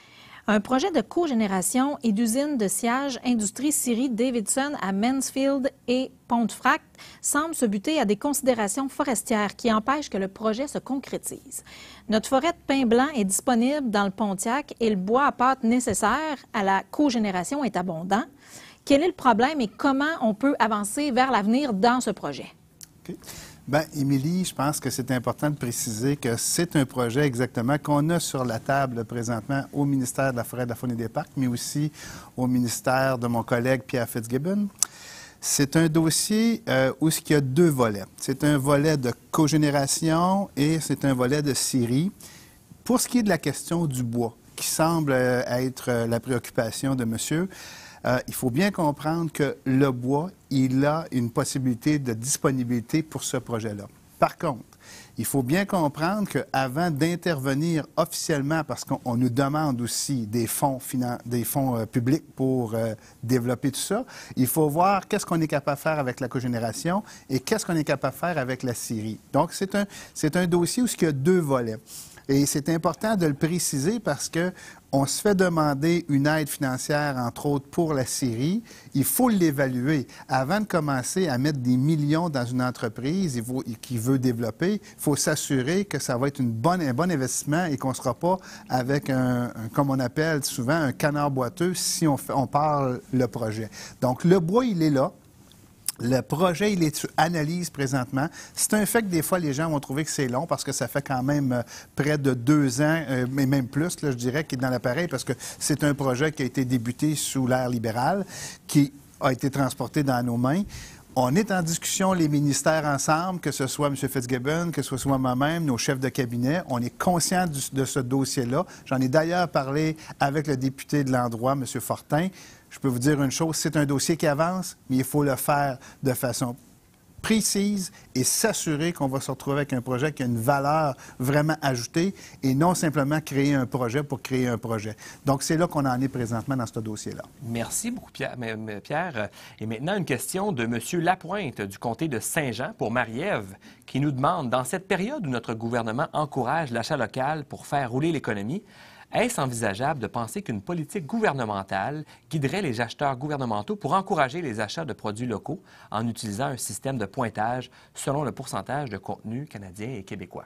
Un projet de cogénération et d'usine de sciage Industrie Syrie Davidson à Mansfield et Pontefract semble se buter à des considérations forestières qui empêchent que le projet se concrétise. Notre forêt de pin blanc est disponible dans le Pontiac et le bois à pâte nécessaire à la cogénération est abondant. Quel est le problème et comment on peut avancer vers l'avenir dans ce projet? Okay. Bien, Émilie, je pense que c'est important de préciser que c'est un projet exactement qu'on a sur la table présentement au ministère de la Forêt, de la Faune et des Parcs, mais aussi au ministère de mon collègue Pierre Fitzgibbon. C'est un dossier où il y a deux volets. C'est un volet de cogénération et c'est un volet de scierie. Pour ce qui est de la question du bois, qui semble être la préoccupation de monsieur, il faut bien comprendre que le bois, il a une possibilité de disponibilité pour ce projet-là. Par contre, il faut bien comprendre qu'avant d'intervenir officiellement, parce qu'on nous demande aussi des fonds publics pour développer tout ça, il faut voir qu'est-ce qu'on est capable de faire avec la cogénération et qu'est-ce qu'on est capable de faire avec la scierie. Donc, c'est un dossier où il y a deux volets. Et c'est important de le préciser parce que on se fait demander une aide financière, entre autres, pour la scierie. Il faut l'évaluer. Avant de commencer à mettre des millions dans une entreprise qui veut développer, il faut s'assurer que ça va être un bon investissement et qu'on ne sera pas avec comme on appelle souvent, un canard boiteux si on parle le projet. Donc, le bois, il est là. Le projet, il est sur analyse présentement. C'est un fait que des fois, les gens vont trouver que c'est long parce que ça fait quand même près de 2 ans, mais même plus, là, je dirais, qui est dans l'appareil parce que c'est un projet qui a été débuté sous l'ère libérale, qui a été transporté dans nos mains. On est en discussion, les ministères ensemble, que ce soit M. Fitzgibbon, que ce soit moi-même, nos chefs de cabinet. On est conscients de ce dossier-là. J'en ai d'ailleurs parlé avec le député de l'endroit, M. Fortin. Je peux vous dire une chose, c'est un dossier qui avance, mais il faut le faire de façon précise et s'assurer qu'on va se retrouver avec un projet qui a une valeur vraiment ajoutée et non simplement créer un projet pour créer un projet. Donc, c'est là qu'on en est présentement dans ce dossier-là. Merci beaucoup, Pierre. Et maintenant, une question de M. Lapointe du comté de Saint-Jean pour Marie-Ève qui nous demande, dans cette période où notre gouvernement encourage l'achat local pour faire rouler l'économie, est-ce envisageable de penser qu'une politique gouvernementale guiderait les acheteurs gouvernementaux pour encourager les achats de produits locaux en utilisant un système de pointage selon le pourcentage de contenu canadien et québécois?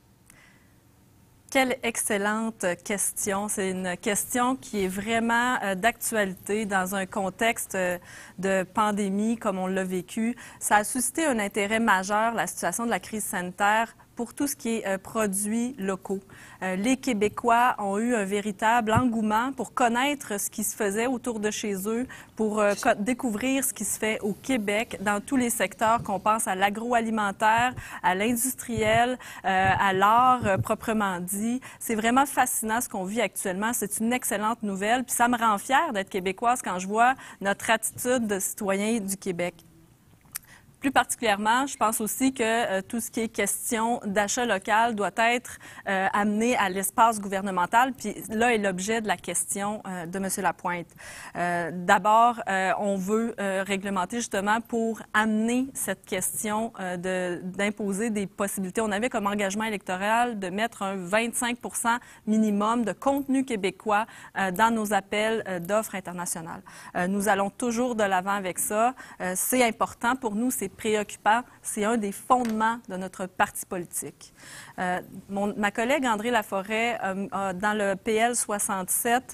Quelle excellente question. C'est une question qui est vraiment d'actualité dans un contexte de pandémie comme on l'a vécu. Ça a suscité un intérêt majeur, la situation de la crise sanitaire, pour tout ce qui est produits locaux. Les Québécois ont eu un véritable engouement pour connaître ce qui se faisait autour de chez eux, pour découvrir ce qui se fait au Québec dans tous les secteurs, qu'on pense à l'agroalimentaire, à l'industriel, à l'art proprement dit. C'est vraiment fascinant ce qu'on vit actuellement. C'est une excellente nouvelle. Puis ça me rend fière d'être québécoise quand je vois notre attitude de citoyen du Québec. Plus particulièrement, je pense aussi que tout ce qui est question d'achat local doit être amené à l'espace gouvernemental. Puis là est l'objet de la question de M. Lapointe. D'abord, on veut réglementer justement pour amener cette question d'imposer des possibilités. On avait comme engagement électoral de mettre un 25 minimum de contenu québécois dans nos appels d'offres internationales. Nous allons toujours de l'avant avec ça. C'est important pour nous, c'est préoccupant. C'est un des fondements de notre parti politique. Ma collègue André Laforêt, dans le PL 67,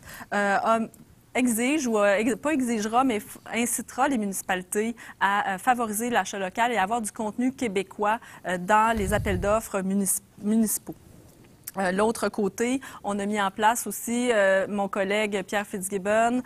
exige ou pas exigera, mais incitera les municipalités à favoriser l'achat local et à avoir du contenu québécois dans les appels d'offres municipaux. L'autre côté, on a mis en place aussi mon collègue Pierre Fitzgibbon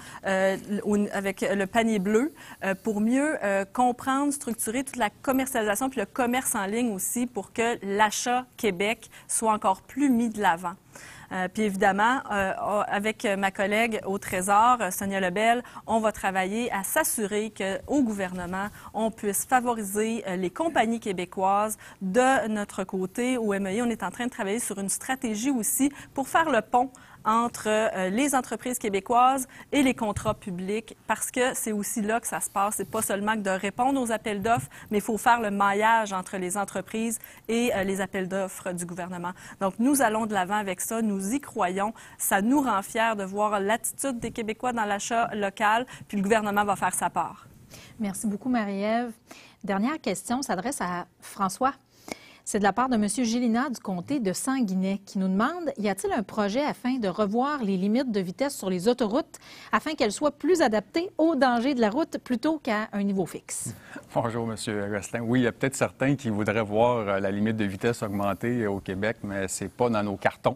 avec le panier bleu pour mieux comprendre, structurer toute la commercialisation puis le commerce en ligne aussi pour que l'achat Québec soit encore plus mis de l'avant. Puis évidemment, avec ma collègue au Trésor, Sonia Lebel, on va travailler à s'assurer qu'au gouvernement, on puisse favoriser les compagnies québécoises. De notre côté, au MEI, on est en train de travailler sur une stratégie aussi pour faire le pont entre les entreprises québécoises et les contrats publics, parce que c'est aussi là que ça se passe. C'est pas seulement que de répondre aux appels d'offres, mais il faut faire le maillage entre les entreprises et les appels d'offres du gouvernement. Donc, nous allons de l'avant avec ça. Nous y croyons. Ça nous rend fiers de voir l'attitude des Québécois dans l'achat local, puis le gouvernement va faire sa part. Merci beaucoup, Marie-Ève. Dernière question s'adresse à François. C'est de la part de M. Gélina du comté de Sanguinet qui nous demande, y a-t-il un projet afin de revoir les limites de vitesse sur les autoroutes afin qu'elles soient plus adaptées aux dangers de la route plutôt qu'à un niveau fixe? Bonjour, M. Gosselin. Oui, il y a peut-être certains qui voudraient voir la limite de vitesse augmenter au Québec, mais c'est pas dans nos cartons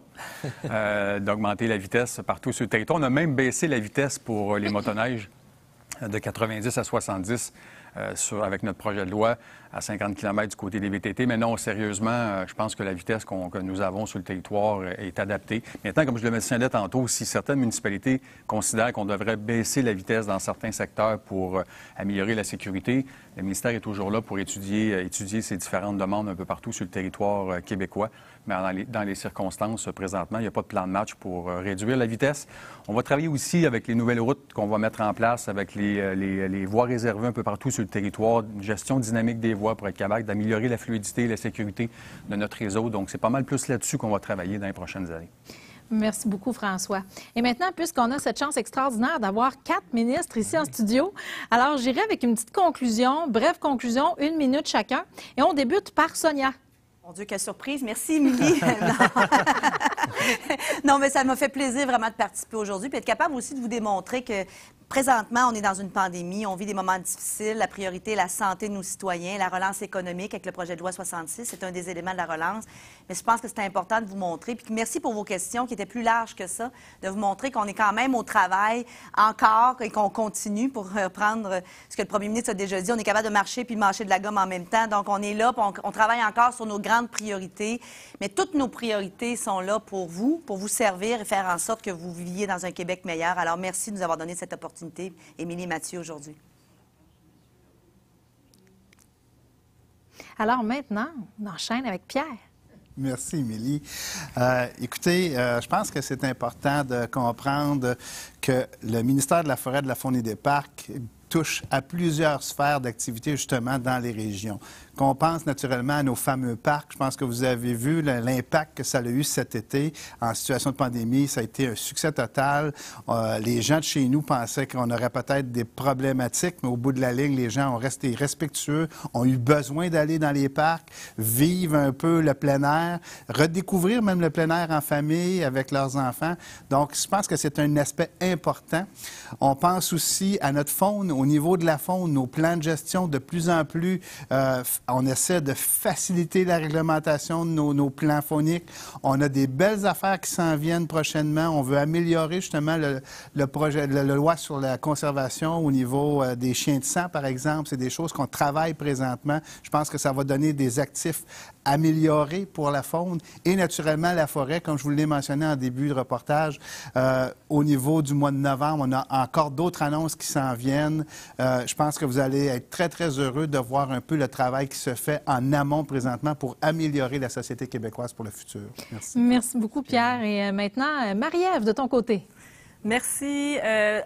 d'augmenter la vitesse partout sur le territoire. On a même baissé la vitesse pour les motoneiges de 90 à 70 avec notre projet de loi à 50 km du côté des VTT. Mais non, sérieusement, je pense que la vitesse que nous avons sur le territoire est adaptée. Maintenant, comme je le mentionnais tantôt, si certaines municipalités considèrent qu'on devrait baisser la vitesse dans certains secteurs pour améliorer la sécurité, le ministère est toujours là pour étudier ces différentes demandes un peu partout sur le territoire québécois. Mais dans les circonstances présentement, il n'y a pas de plan de match pour réduire la vitesse. On va travailler aussi avec les nouvelles routes qu'on va mettre en place, avec les voies réservées un peu partout sur le territoire, une gestion dynamique des voies pour être capable d'améliorer la fluidité et la sécurité de notre réseau. Donc, c'est pas mal plus là-dessus qu'on va travailler dans les prochaines années. Merci beaucoup, François. Et maintenant, puisqu'on a cette chance extraordinaire d'avoir 4 ministres ici en studio, alors j'irai avec une petite conclusion, brève conclusion, 1 minute chacun. Et on débute par Sonia. Mon Dieu, quelle surprise. Merci, Émilie. Non, mais ça m'a fait plaisir vraiment de participer aujourd'hui puis être capable aussi de vous démontrer que présentement, on est dans une pandémie, on vit des moments difficiles. La priorité est la santé de nos citoyens, la relance économique avec le projet de loi 66, c'est un des éléments de la relance. Mais je pense que c'est important de vous montrer. Puis merci pour vos questions qui étaient plus larges que ça, de vous montrer qu'on est quand même au travail encore et qu'on continue pour reprendre ce que le premier ministre a déjà dit. On est capable de marcher puis de mâcher de la gomme en même temps. Donc, on est là, puis on travaille encore sur nos grandes priorités. Mais toutes nos priorités sont là pour vous servir et faire en sorte que vous viviez dans un Québec meilleur. Alors, merci de nous avoir donné cette opportunité, Émilie et Mathieu, aujourd'hui. Alors maintenant, on enchaîne avec Pierre. Merci, Émilie. Écoutez, je pense que c'est important de comprendre que le ministère de la Forêt, de la Faune et des Parcs touche à plusieurs sphères d'activité, justement, dans les régions. Qu'on pense naturellement à nos fameux parcs. Je pense que vous avez vu l'impact que ça a eu cet été en situation de pandémie. Ça a été un succès total. Les gens de chez nous pensaient qu'on aurait peut-être des problématiques, mais au bout de la ligne, les gens ont resté respectueux, ont eu besoin d'aller dans les parcs, vivre un peu le plein air, redécouvrir même le plein air en famille avec leurs enfants. Donc, je pense que c'est un aspect important. On pense aussi à notre faune, au niveau de la faune, nos plans de gestion de plus en plus On essaie de faciliter la réglementation de nos plans phoniques. On a des belles affaires qui s'en viennent prochainement. On veut améliorer justement le projet, la loi sur la conservation au niveau des chiens de sang, par exemple. C'est des choses qu'on travaille présentement. Je pense que ça va donner des actifs améliorés pour la faune et naturellement la forêt, comme je vous l'ai mentionné en début de reportage. Au niveau du mois de novembre, on a encore d'autres annonces qui s'en viennent. Je pense que vous allez être très, très heureux de voir un peu le travail qui se fait en amont présentement pour améliorer la société québécoise pour le futur. Merci. Merci beaucoup, Pierre. Et maintenant, Marie-Ève, de ton côté. Merci.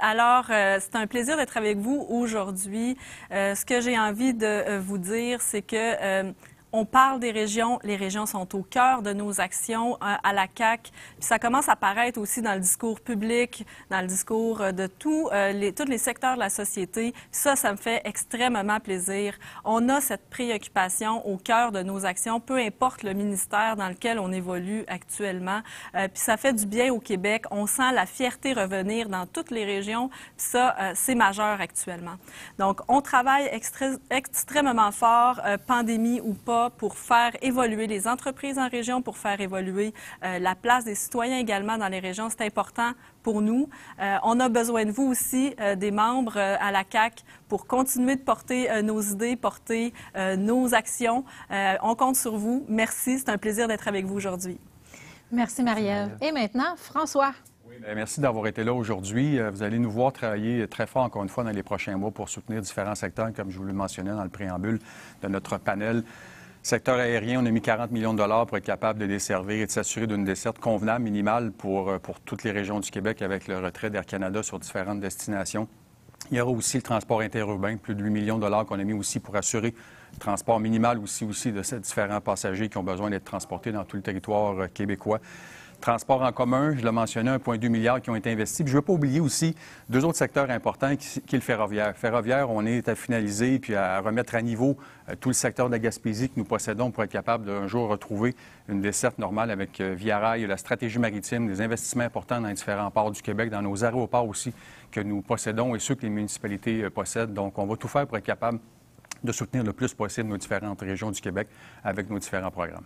C'est un plaisir d'être avec vous aujourd'hui. Ce que j'ai envie de vous dire, c'est que on parle des régions. Les régions sont au cœur de nos actions à la CAQ. Puis ça commence à apparaître aussi dans le discours public, dans le discours de tous les secteurs de la société. Ça me fait extrêmement plaisir. On a cette préoccupation au cœur de nos actions, peu importe le ministère dans lequel on évolue actuellement. Puis ça fait du bien au Québec. On sent la fierté revenir dans toutes les régions. Puis ça, c'est majeur actuellement. Donc, on travaille extrêmement fort, pandémie ou pas, pour faire évoluer les entreprises en région, pour faire évoluer la place des citoyens également dans les régions. C'est important pour nous. On a besoin de vous aussi, des membres à la CAQ, pour continuer de porter nos idées, porter nos actions. On compte sur vous. Merci. C'est un plaisir d'être avec vous aujourd'hui. Merci, Marie-Ève. Et maintenant, François. Merci d'avoir été là aujourd'hui. Vous allez nous voir travailler très fort, encore une fois, dans les prochains mois pour soutenir différents secteurs, comme je vous le mentionnais dans le préambule de notre panel. Secteur aérien, on a mis 40 millions de dollars pour être capable de desservir et de s'assurer d'une desserte convenable, minimale pour toutes les régions du Québec avec le retrait d'Air Canada sur différentes destinations. Il y aura aussi le transport interurbain, plus de 8 millions de dollars qu'on a mis aussi pour assurer le transport minimal aussi de ces différents passagers qui ont besoin d'être transportés dans tout le territoire québécois. Transport en commun, je l'ai mentionné, 1,2 milliard qui ont été investis. Puis je ne veux pas oublier aussi deux autres secteurs importants qui est le ferroviaire. Ferroviaire, on est à finaliser puis à remettre à niveau tout le secteur de la Gaspésie que nous possédons pour être capable d'un jour retrouver une desserte normale avec Via Rail, la stratégie maritime, des investissements importants dans les différents ports du Québec, dans nos aéroports aussi que nous possédons et ceux que les municipalités possèdent. Donc, on va tout faire pour être capable de soutenir le plus possible nos différentes régions du Québec avec nos différents programmes.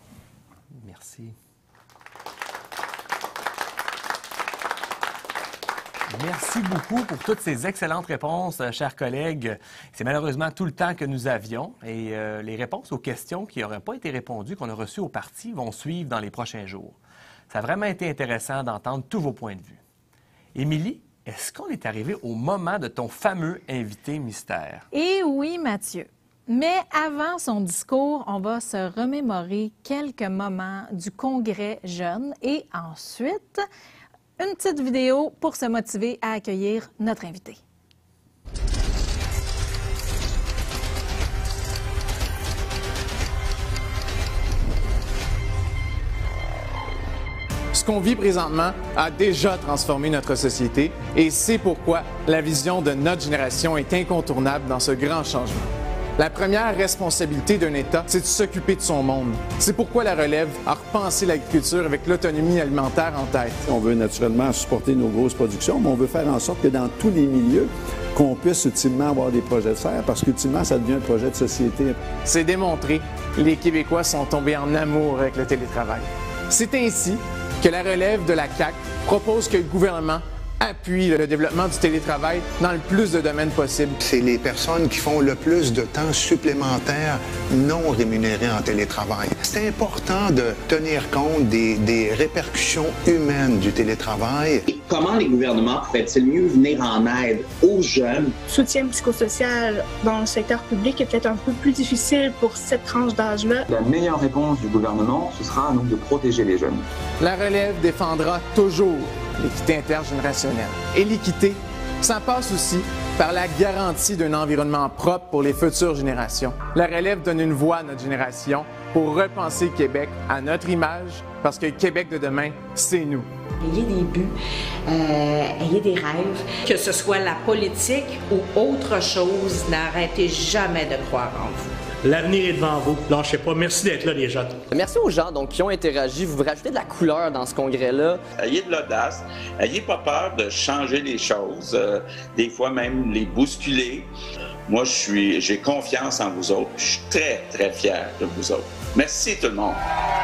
Merci. Merci beaucoup pour toutes ces excellentes réponses, chers collègues. C'est malheureusement tout le temps que nous avions et les réponses aux questions qui n'auraient pas été répondues, qu'on a reçues au parti, vont suivre dans les prochains jours. Ça a vraiment été intéressant d'entendre tous vos points de vue. Émilie, est-ce qu'on est arrivé au moment de ton fameux invité mystère? Eh oui, Mathieu. Mais avant son discours, on va se remémorer quelques moments du Congrès jeune et ensuite une petite vidéo pour se motiver à accueillir notre invité. Ce qu'on vit présentement a déjà transformé notre société et c'est pourquoi la vision de notre génération est incontournable dans ce grand changement. La première responsabilité d'un État, c'est de s'occuper de son monde. C'est pourquoi la relève a repensé l'agriculture avec l'autonomie alimentaire en tête. On veut naturellement supporter nos grosses productions, mais on veut faire en sorte que dans tous les milieux, qu'on puisse ultimement avoir des projets de serre, parce qu'ultimement, ça devient un projet de société. C'est démontré, les Québécois sont tombés en amour avec le télétravail. C'est ainsi que la relève de la CAQ propose que le gouvernement appuie le développement du télétravail dans le plus de domaines possibles. C'est les personnes qui font le plus de temps supplémentaire non rémunéré en télétravail. C'est important de tenir compte des répercussions humaines du télétravail. Comment les gouvernements pourraient-ils mieux venir en aide aux jeunes? Le soutien psychosocial dans le secteur public est peut-être un peu plus difficile pour cette tranche d'âge-là. La meilleure réponse du gouvernement, ce sera donc de protéger les jeunes. La relève défendra toujours l'équité intergénérationnelle. Et l'équité, ça passe aussi par la garantie d'un environnement propre pour les futures générations. La relève donne une voix à notre génération pour repenser Québec à notre image, parce que le Québec de demain, c'est nous. Ayez des buts, ayez des rêves. Que ce soit la politique ou autre chose, n'arrêtez jamais de croire en vous. L'avenir est devant vous. Lâchez pas. Merci d'être là, les gens. Merci aux gens qui ont interagi. Vous rajoutez de la couleur dans ce congrès-là. Ayez de l'audace. Ayez pas peur de changer les choses. Des fois même les bousculer. Moi, j'ai confiance en vous autres. Je suis très, très fier de vous autres. Merci tout le monde.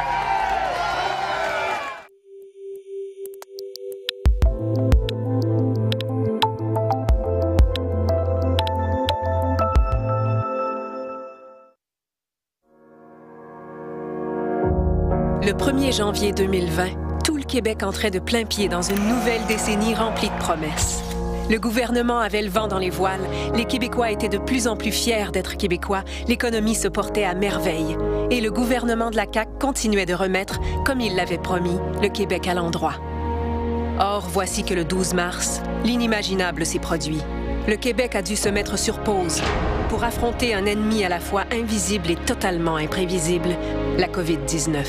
Le 1er janvier 2020, tout le Québec entrait de plein pied dans une nouvelle décennie remplie de promesses. Le gouvernement avait le vent dans les voiles, les Québécois étaient de plus en plus fiers d'être Québécois, l'économie se portait à merveille. Et le gouvernement de la CAQ continuait de remettre, comme il l'avait promis, le Québec à l'endroit. Or, voici que le 12 mars, l'inimaginable s'est produit. Le Québec a dû se mettre sur pause pour affronter un ennemi à la fois invisible et totalement imprévisible, la COVID-19.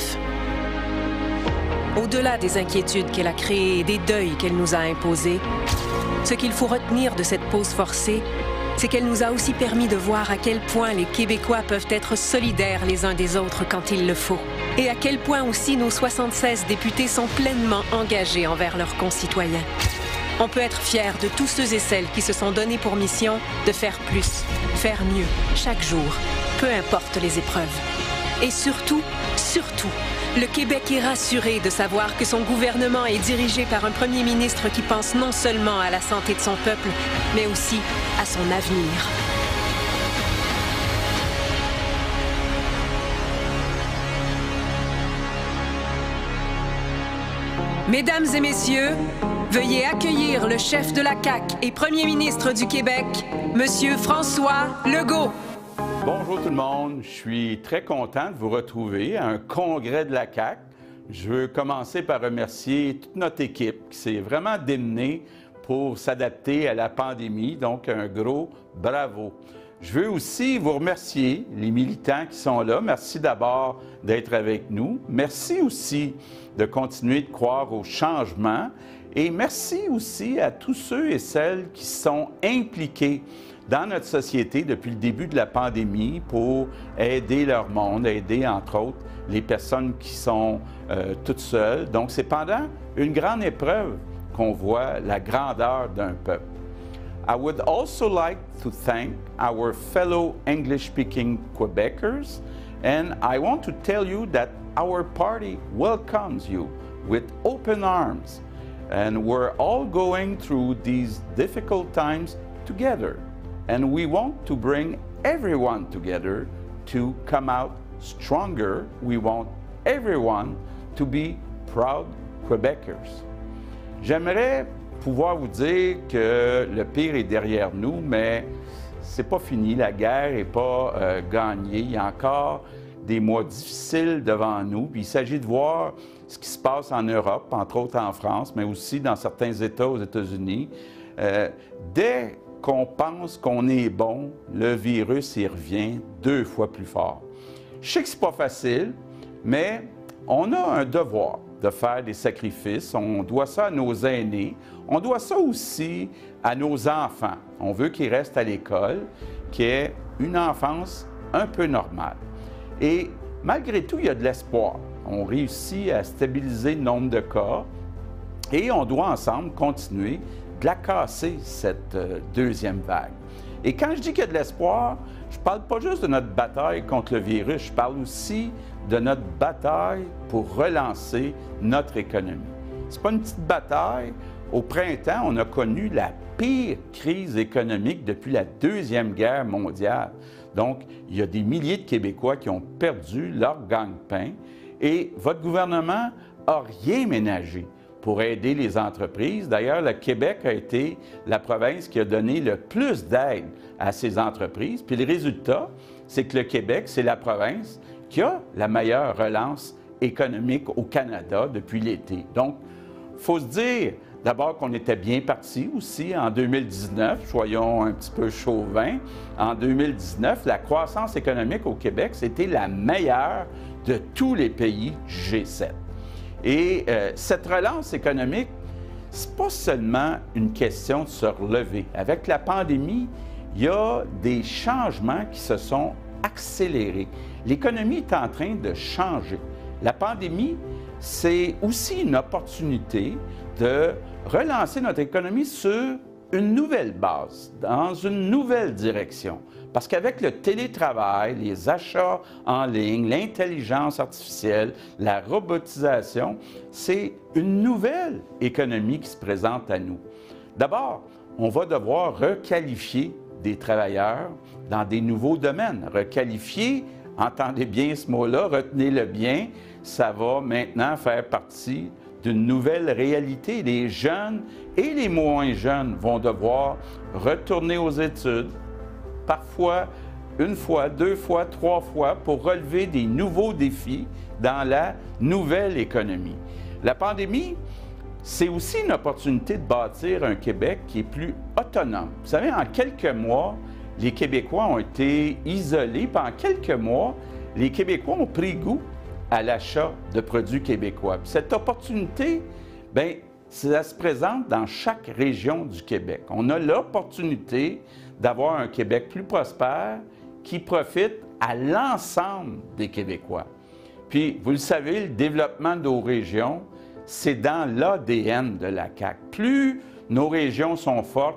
Au-delà des inquiétudes qu'elle a créées et des deuils qu'elle nous a imposés, ce qu'il faut retenir de cette pause forcée, c'est qu'elle nous a aussi permis de voir à quel point les Québécois peuvent être solidaires les uns des autres quand il le faut, et à quel point aussi nos 76 députés sont pleinement engagés envers leurs concitoyens. On peut être fier de tous ceux et celles qui se sont donnés pour mission de faire plus, faire mieux, chaque jour, peu importe les épreuves. Et surtout, le Québec est rassuré de savoir que son gouvernement est dirigé par un premier ministre qui pense non seulement à la santé de son peuple, mais aussi à son avenir. Mesdames et messieurs, veuillez accueillir le chef de la CAQ et premier ministre du Québec, Monsieur François Legault. Bonjour tout le monde, je suis très content de vous retrouver à un congrès de la CAQ. Je veux commencer par remercier toute notre équipe qui s'est vraiment démenée pour s'adapter à la pandémie, donc un gros bravo. Je veux aussi vous remercier, les militants qui sont là. Merci d'abord d'être avec nous. Merci aussi de continuer de croire au changement. Et merci aussi à tous ceux et celles qui sont impliqués dans notre société depuis le début de la pandémie pour aider leur monde, aider entre autres les personnes qui sont toutes seules. Donc c'est pendant une grande épreuve qu'on voit la grandeur d'un peuple. I would also like to thank our fellow English-speaking Quebecers, and I want to tell you that our party welcomes you with open arms, and we're all going through these difficult times together. And we want to bring everyone together to come out stronger. We want everyone to be proud Quebecers. J'aimerais pouvoir vous dire que le pire est derrière nous, mais c'est pas fini. La guerre n'est pas gagnée. Il y a encore des mois difficiles devant nous. Puis il s'agit de voir ce qui se passe en Europe, entre autres en France, mais aussi dans certains États aux États-Unis. Dès qu'on pense qu'on est bon, le virus y revient 2 fois plus fort. Je sais que c'est pas facile, mais on a un devoir de faire des sacrifices. On doit ça à nos aînés. On doit ça aussi à nos enfants. On veut qu'ils restent à l'école, qu'ils aient une enfance un peu normale. Et malgré tout, il y a de l'espoir. On réussit à stabiliser le nombre de cas et on doit ensemble continuer de la casser, cette deuxième vague. Et quand je dis qu'il y a de l'espoir, je ne parle pas juste de notre bataille contre le virus, je parle aussi de notre bataille pour relancer notre économie. Ce n'est pas une petite bataille. Au printemps, on a connu la pire crise économique depuis la Deuxième Guerre mondiale. Donc, il y a des milliers de Québécois qui ont perdu leur gagne-pain et votre gouvernement n'a rien ménagé pour aider les entreprises. D'ailleurs, le Québec a été la province qui a donné le plus d'aide à ces entreprises. Puis le résultat, c'est que le Québec, c'est la province qui a la meilleure relance économique au Canada depuis l'été. Donc, il faut se dire d'abord qu'on était bien parti aussi en 2019, soyons un petit peu chauvins. En 2019, la croissance économique au Québec, c'était la meilleure de tous les pays G7. Et cette relance économique, ce n'est pas seulement une question de se relever. Avec la pandémie, il y a des changements qui se sont accélérés. L'économie est en train de changer. La pandémie, c'est aussi une opportunité de relancer notre économie sur une nouvelle base, dans une nouvelle direction. Parce qu'avec le télétravail, les achats en ligne, l'intelligence artificielle, la robotisation, c'est une nouvelle économie qui se présente à nous. D'abord, on va devoir requalifier des travailleurs dans des nouveaux domaines. Requalifier, entendez bien ce mot-là, retenez-le bien, ça va maintenant faire partie d'une nouvelle réalité. Les jeunes et les moins jeunes vont devoir retourner aux études, parfois une fois, 2 fois, 3 fois, pour relever des nouveaux défis dans la nouvelle économie. La pandémie, c'est aussi une opportunité de bâtir un Québec qui est plus autonome. Vous savez, en quelques mois, les Québécois ont été isolés. Pendant quelques mois, les Québécois ont pris goût à l'achat de produits québécois. Puis cette opportunité, bien, ça se présente dans chaque région du Québec. On a l'opportunité d'avoir un Québec plus prospère qui profite à l'ensemble des Québécois. Puis, vous le savez, le développement de nos régions, c'est dans l'ADN de la CAQ. Plus nos régions sont fortes,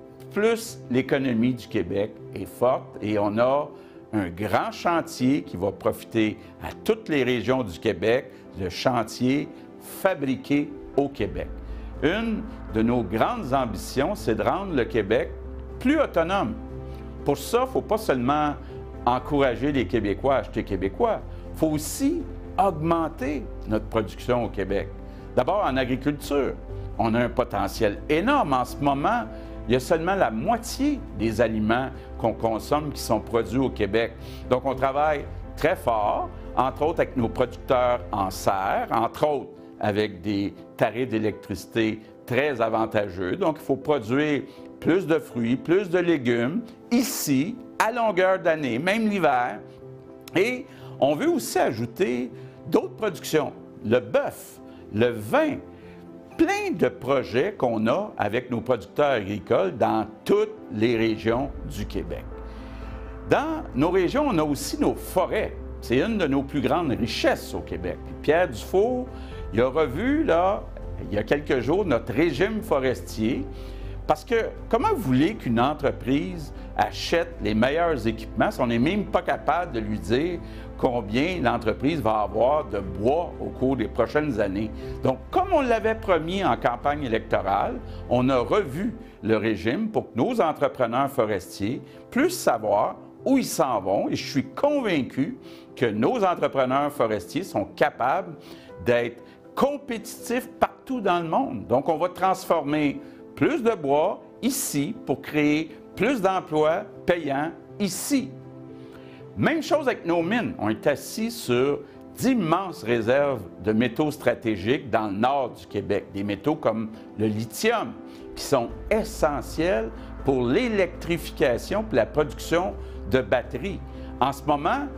plus l'économie du Québec est forte et on a un grand chantier qui va profiter à toutes les régions du Québec, le chantier Fabriquer au Québec. Une de nos grandes ambitions, c'est de rendre le Québec plus autonome. Pour ça, il ne faut pas seulement encourager les Québécois à acheter québécois, il faut aussi augmenter notre production au Québec. D'abord, en agriculture, on a un potentiel énorme. En ce moment, il y a seulement la moitié des aliments qu'on consomme qui sont produits au Québec. Donc, on travaille très fort, entre autres avec nos producteurs en serre, entre autres avec des tarifs d'électricité très avantageux. Donc, il faut produire plus de fruits, plus de légumes, ici, à longueur d'année, même l'hiver. Et on veut aussi ajouter d'autres productions, le bœuf, le vin, plein de projets qu'on a avec nos producteurs agricoles dans toutes les régions du Québec. Dans nos régions, on a aussi nos forêts. C'est une de nos plus grandes richesses au Québec. Pierre Dufault, il a revu, là, il y a quelques jours, notre régime forestier. Parce que comment vous voulez qu'une entreprise achète les meilleurs équipements si on n'est même pas capable de lui dire combien l'entreprise va avoir de bois au cours des prochaines années? Donc, comme on l'avait promis en campagne électorale, on a revu le régime pour que nos entrepreneurs forestiers puissent savoir où ils s'en vont. Et je suis convaincu que nos entrepreneurs forestiers sont capables d'être compétitifs partout dans le monde. Donc, on va transformer plus de bois ici pour créer plus d'emplois payants ici. Même chose avec nos mines. On est assis sur d'immenses réserves de métaux stratégiques dans le nord du Québec. Des métaux comme le lithium, qui sont essentiels pour l'électrification et la production de batteries. En ce moment,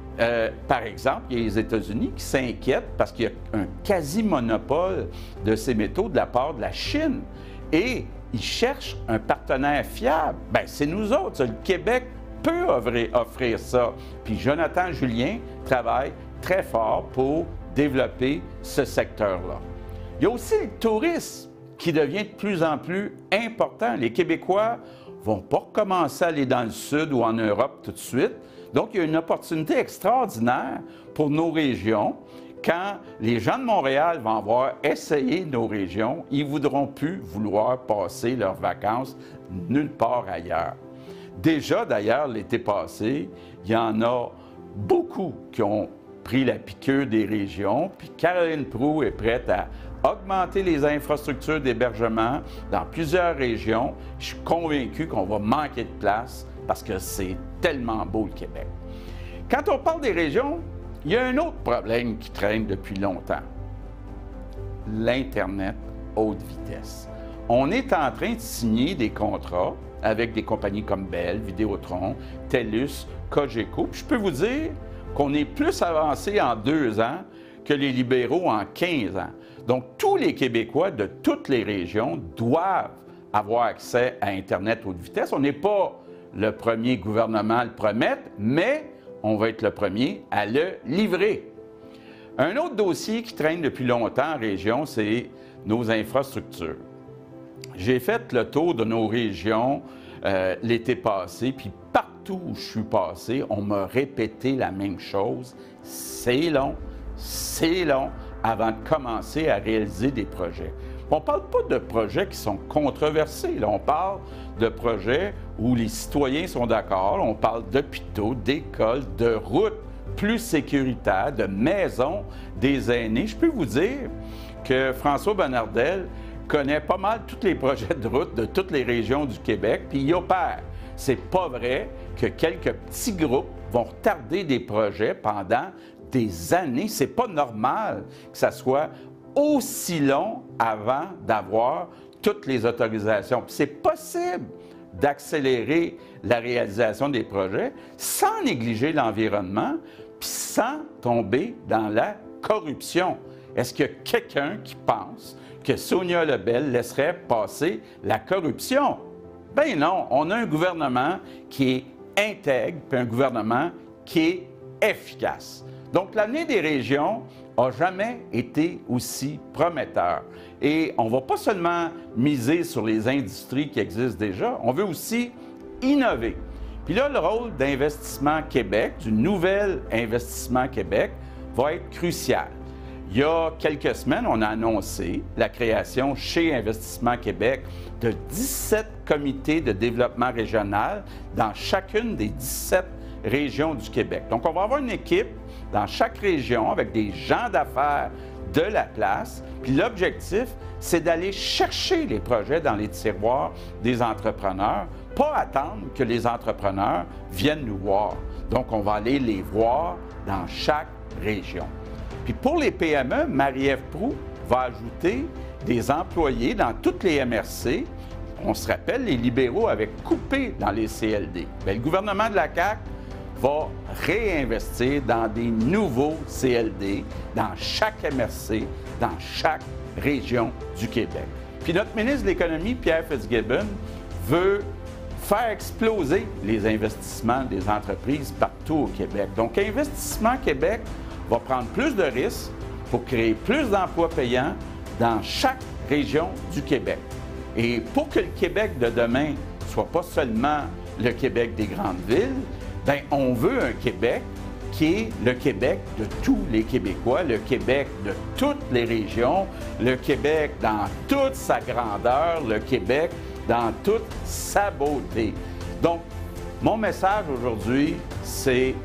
par exemple, il y a les États-Unis qui s'inquiètent parce qu'il y a un quasi-monopole de ces métaux de la part de la Chine. Et ils cherchent un partenaire fiable. Bien, c'est nous autres. Ça. Le Québec peut offrir ça. Puis Jonathan Julien travaille très fort pour développer ce secteur-là. Il y a aussi le tourisme qui devient de plus en plus important. Les Québécois ne vont pas recommencer à aller dans le Sud ou en Europe tout de suite. Donc, il y a une opportunité extraordinaire pour nos régions. Quand les gens de Montréal vont avoir essayé nos régions, ils ne voudront plus passer leurs vacances nulle part ailleurs. Déjà, d'ailleurs, l'été passé, il y en a beaucoup qui ont pris la piqûre des régions, puis Caroline Proulx est prête à augmenter les infrastructures d'hébergement dans plusieurs régions. Je suis convaincu qu'on va manquer de place parce que c'est tellement beau, le Québec. Quand on parle des régions, il y a un autre problème qui traîne depuis longtemps. L'Internet haute vitesse. On est en train de signer des contrats avec des compagnies comme Bell, Vidéotron, TELUS, Cogeco. Puis je peux vous dire qu'on est plus avancé en 2 ans que les libéraux en 15 ans. Donc, tous les Québécois de toutes les régions doivent avoir accès à Internet haute vitesse. On n'est pas le premier gouvernement à le promettre, mais on va être le premier à le livrer. Un autre dossier qui traîne depuis longtemps en région, c'est nos infrastructures. J'ai fait le tour de nos régions l'été passé, puis partout où je suis passé, on m'a répété la même chose. C'est long avant de commencer à réaliser des projets. On ne parle pas de projets qui sont controversés. Là, on parle de projets où les citoyens sont d'accord. On parle d'hôpitaux, d'écoles, de routes plus sécuritaires, de maisons des aînés. Je peux vous dire que François Bonnardel connaît pas mal tous les projets de route de toutes les régions du Québec, puis il opère. C'est pas vrai que quelques petits groupes vont retarder des projets pendant des années. C'est pas normal que ça soit aussi long avant d'avoir toutes les autorisations. Puis c'est possible d'accélérer la réalisation des projets sans négliger l'environnement, puis sans tomber dans la corruption. Est-ce qu'il y a quelqu'un qui pense que Sonia Lebel laisserait passer la corruption? Ben non, on a un gouvernement qui est intègre, puis un gouvernement qui est efficace. Donc, l'avenir des régions n'a jamais été aussi prometteur. Et on ne va pas seulement miser sur les industries qui existent déjà, on veut aussi innover. Puis là, le rôle d'Investissement Québec, du nouvel Investissement Québec, va être crucial. Il y a quelques semaines, on a annoncé la création chez Investissement Québec de 17 comités de développement régional dans chacune des 17 régions du Québec. Donc, on va avoir une équipe dans chaque région avec des gens d'affaires de la place. Puis l'objectif, c'est d'aller chercher les projets dans les tiroirs des entrepreneurs, pas attendre que les entrepreneurs viennent nous voir. Donc, on va aller les voir dans chaque région. Puis pour les PME, Marie-Ève Proulx va ajouter des employés dans toutes les MRC. On se rappelle, les libéraux avaient coupé dans les CLD. Bien, le gouvernement de la CAQ va réinvestir dans des nouveaux CLD, dans chaque MRC, dans chaque région du Québec. Puis notre ministre de l'Économie, Pierre Fitzgibbon, veut faire exploser les investissements des entreprises partout au Québec. Donc, Investissement Québec va prendre plus de risques pour créer plus d'emplois payants dans chaque région du Québec. Et pour que le Québec de demain ne soit pas seulement le Québec des grandes villes, bien, on veut un Québec qui est le Québec de tous les Québécois, le Québec de toutes les régions, le Québec dans toute sa grandeur, le Québec dans toute sa beauté. Donc, mon message aujourd'hui, c'est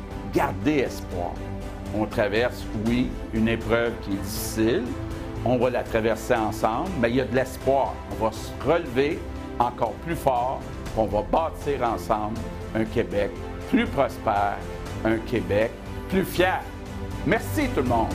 garder espoir. On traverse, oui, une épreuve qui est difficile. On va la traverser ensemble, mais il y a de l'espoir. On va se relever encore plus fort. On va bâtir ensemble un Québec plus prospère, un Québec plus fier. Merci tout le monde.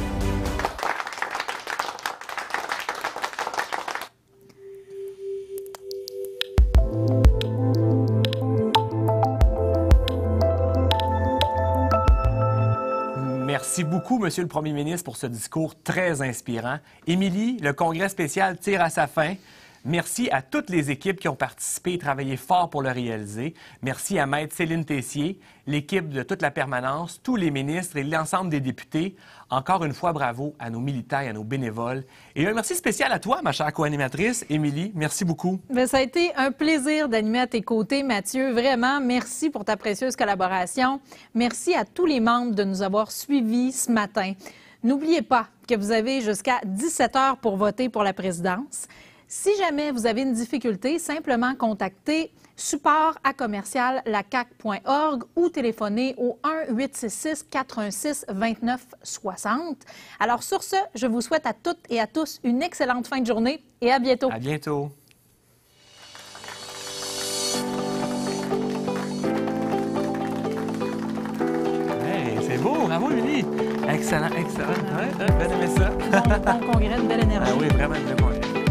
Merci beaucoup, Monsieur le Premier ministre, pour ce discours très inspirant. Émilie, le congrès spécial tire à sa fin. Merci à toutes les équipes qui ont participé et travaillé fort pour le réaliser. Merci à Maître Céline Tessier, l'équipe de toute la permanence, tous les ministres et l'ensemble des députés. Encore une fois, bravo à nos militants et à nos bénévoles. Et un merci spécial à toi, ma chère co-animatrice, Émilie. Merci beaucoup. Bien, ça a été un plaisir d'animer à tes côtés, Mathieu. Vraiment, merci pour ta précieuse collaboration. Merci à tous les membres de nous avoir suivis ce matin. N'oubliez pas que vous avez jusqu'à 17 heures pour voter pour la présidence. Si jamais vous avez une difficulté, simplement contactez support@commercial-lacac.org ou téléphonez au 1-866-416-2960. Alors sur ce, je vous souhaite à toutes et à tous une excellente fin de journée et à bientôt. À bientôt. Hey, c'est beau, bravo Émilie. Excellent, excellent. Ouais, bien aimé ça. Bon congrès, une belle énergie. Ah oui, vraiment une belle congrès.